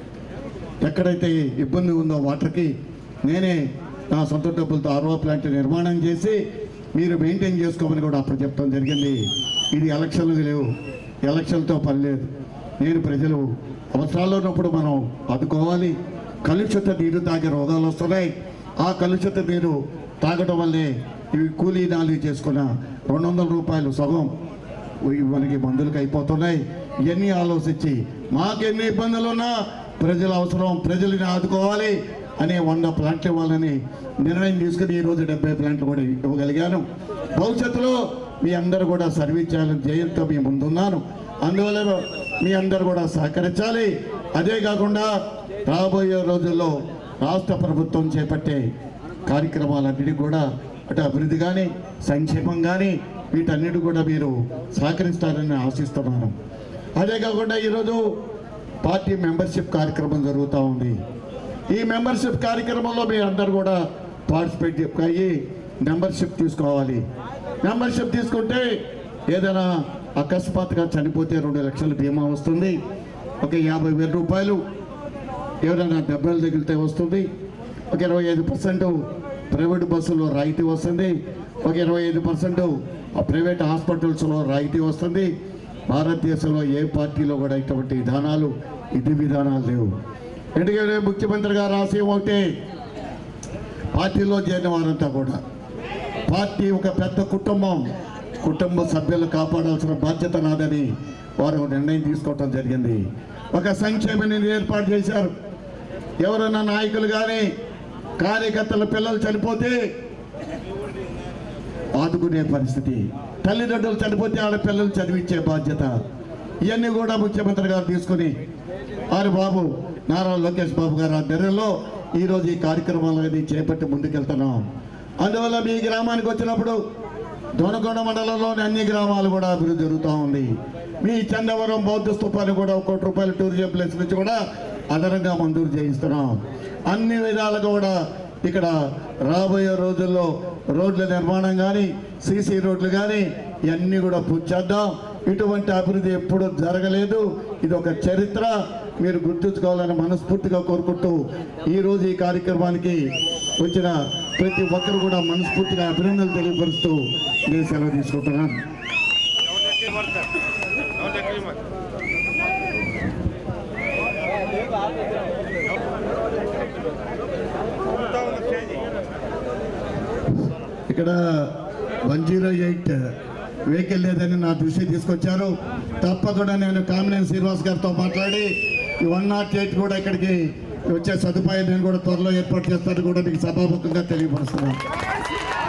ఎక్కడైతే ఇబ్బంది ఉందో వాటర్కి నేనే నా సొంత డబ్బులతో ఆర్ఓ ప్లాంట్ నిర్మాణం చేసి మీరు మెయింటైన్ చేసుకోమని కూడా అప్పుడు చెప్పడం జరిగింది. ఇది ఎలక్షన్లు లేవు, ఎలక్షన్లతో పని లేదు. నేను ప్రజలు అవసరాల్లో ఉన్నప్పుడు మనం ఆదుకోవాలి. కలుషిత నీరు తాగే రోగాలు వస్తున్నాయి. ఆ కలుషిత నీరు తాగడం వల్లే ఇవి కూలీ నాలుగు చేసుకున్న రెండు వందల రూపాయలు సగం మనకి మందులకు అయిపోతున్నాయి. ఇవన్నీ ఆలోచించి మాకెన్ని ఇబ్బందులు ఉన్నా ప్రజల అవసరం, ప్రజల్ని ఆదుకోవాలి అనే వంద ప్లాంట్లు ఇవ్వాలని నిర్ణయం తీసుకుని ఈరోజు డెబ్బై ప్లాంట్లు కూడా ఇవ్వగలిగాను. భవిష్యత్తులో మీ అందరూ కూడా సర్వీస్ చేయాలని ధ్యేయంతో మీ ముందున్నాను. అందువల్ల మీ అందరూ కూడా సహకరించాలి. అదే కాకుండా రాబోయే రోజుల్లో రాష్ట్ర ప్రభుత్వం చేపట్టే కార్యక్రమాలన్నిటికీ కూడా అటు అభివృద్ధి కానీ, సంక్షేమం కానీ వీటన్నిటి కూడా మీరు సహకరిస్తారని ఆశిస్తున్నాను. అదే కాకుండా ఈరోజు పార్టీ మెంబర్షిప్ కార్యక్రమం జరుగుతూ ఉంది. ఈ మెంబర్షిప్ కార్యక్రమంలో మీరు అందరు కూడా పార్టిసిపేట్ అయ్యి మెంబర్షిప్ తీసుకోవాలి. మెంబర్షిప్ తీసుకుంటే ఏదైనా అకస్మాత్తుగా చనిపోతే రెండు లక్షల బీమా వస్తుంది. ఒక యాభై వేల రూపాయలు ఎవరైనా దెబ్బలు తగిలితే వస్తుంది. ఒక ఇరవై ఐదు పర్సెంట్ ప్రైవేట్ బస్సుల్లో రాయితీ వస్తుంది. ఒక ఇరవై ఐదు పర్సెంట్ ప్రైవేట్ హాస్పిటల్స్లో రాయితీ వస్తుంది. భారతదేశంలో ఏ పార్టీలో కూడా ఇటువంటి విధానాలు ఇది విధానాలు లేవు. ఎందుకంటే ముఖ్యమంత్రి గారు ఆశయం ఒకటి, పార్టీలో చేరిన వారంతా కూడా పార్టీ ఒక పెద్ద కుటుంబం, కుటుంబ సభ్యులు కాపాడాల్సిన బాధ్యత నాదని వారు నిర్ణయం తీసుకోవటం జరిగింది. ఒక సంక్షేమ నిధి ఏర్పాటు చేశారు. ఎవరైనా నాయకులు కానీ కార్యకర్తల పిల్లలు చనిపోతే ఆదుకునే పరిస్థితి, తల్లిదండ్రులు చనిపోతే వాళ్ళ పిల్లలు చదివించే బాధ్యత, ఇవన్నీ కూడా ముఖ్యమంత్రి గారు తీసుకుని వారి బాబు నారా లోకేష్ బాబు గారు ఆధ్వర్యంలో ఈరోజు ఈ కార్యక్రమాలని చేపట్టి ముందుకెళ్తున్నాం. అందువల్ల మీ గ్రామానికి వచ్చినప్పుడు దొనకొండ మండలంలోని అన్ని గ్రామాలు కూడా అభివృద్ధి జరుగుతూ ఉంది. మీ చందవరం బౌద్ధ స్థూపాన్ని కూడా ఒక కోటి రూపాయల టూరిజం ప్లేస్ నుంచి కూడా అదనంగా మంజూరు చేయిస్తున్నాం. అన్ని విధాలుగా కూడా ఇక్కడ రాబోయే రోజుల్లో రోడ్ల నిర్మాణం కానీ సీసీ రోడ్లు కానీ ఇవన్నీ కూడా పూర్తి చేద్దాం. ఇటువంటి అభివృద్ధి ఎప్పుడూ జరగలేదు, ఇది ఒక చరిత్ర, మీరు గుర్తుంచుకోవాలని మనస్ఫూర్తిగా కోరుకుంటూ ఈరోజు ఈ కార్యక్రమానికి వచ్చిన ప్రతి ఒక్కరు కూడా మనస్ఫూర్తిగా అభినందనలు తెలియపరుస్తూ నేను సెలవు తీసుకుంటున్నాను. ఇక్కడ వన్ జీరో ఎయిట్ వెహికల్ లేదని నా దృష్టి తీసుకొచ్చారు. తప్పకుండా నేను కామినేని శ్రీనివాస్ గారితో మాట్లాడి ఈ వన్ నాట్ ఎయిట్ కూడా ఇక్కడికి వచ్చే సదుపాయం నేను కూడా త్వరలో ఏర్పాటు చేస్తాను కూడా మీకు సభాముఖంగా తెలియపరుస్తున్నాను.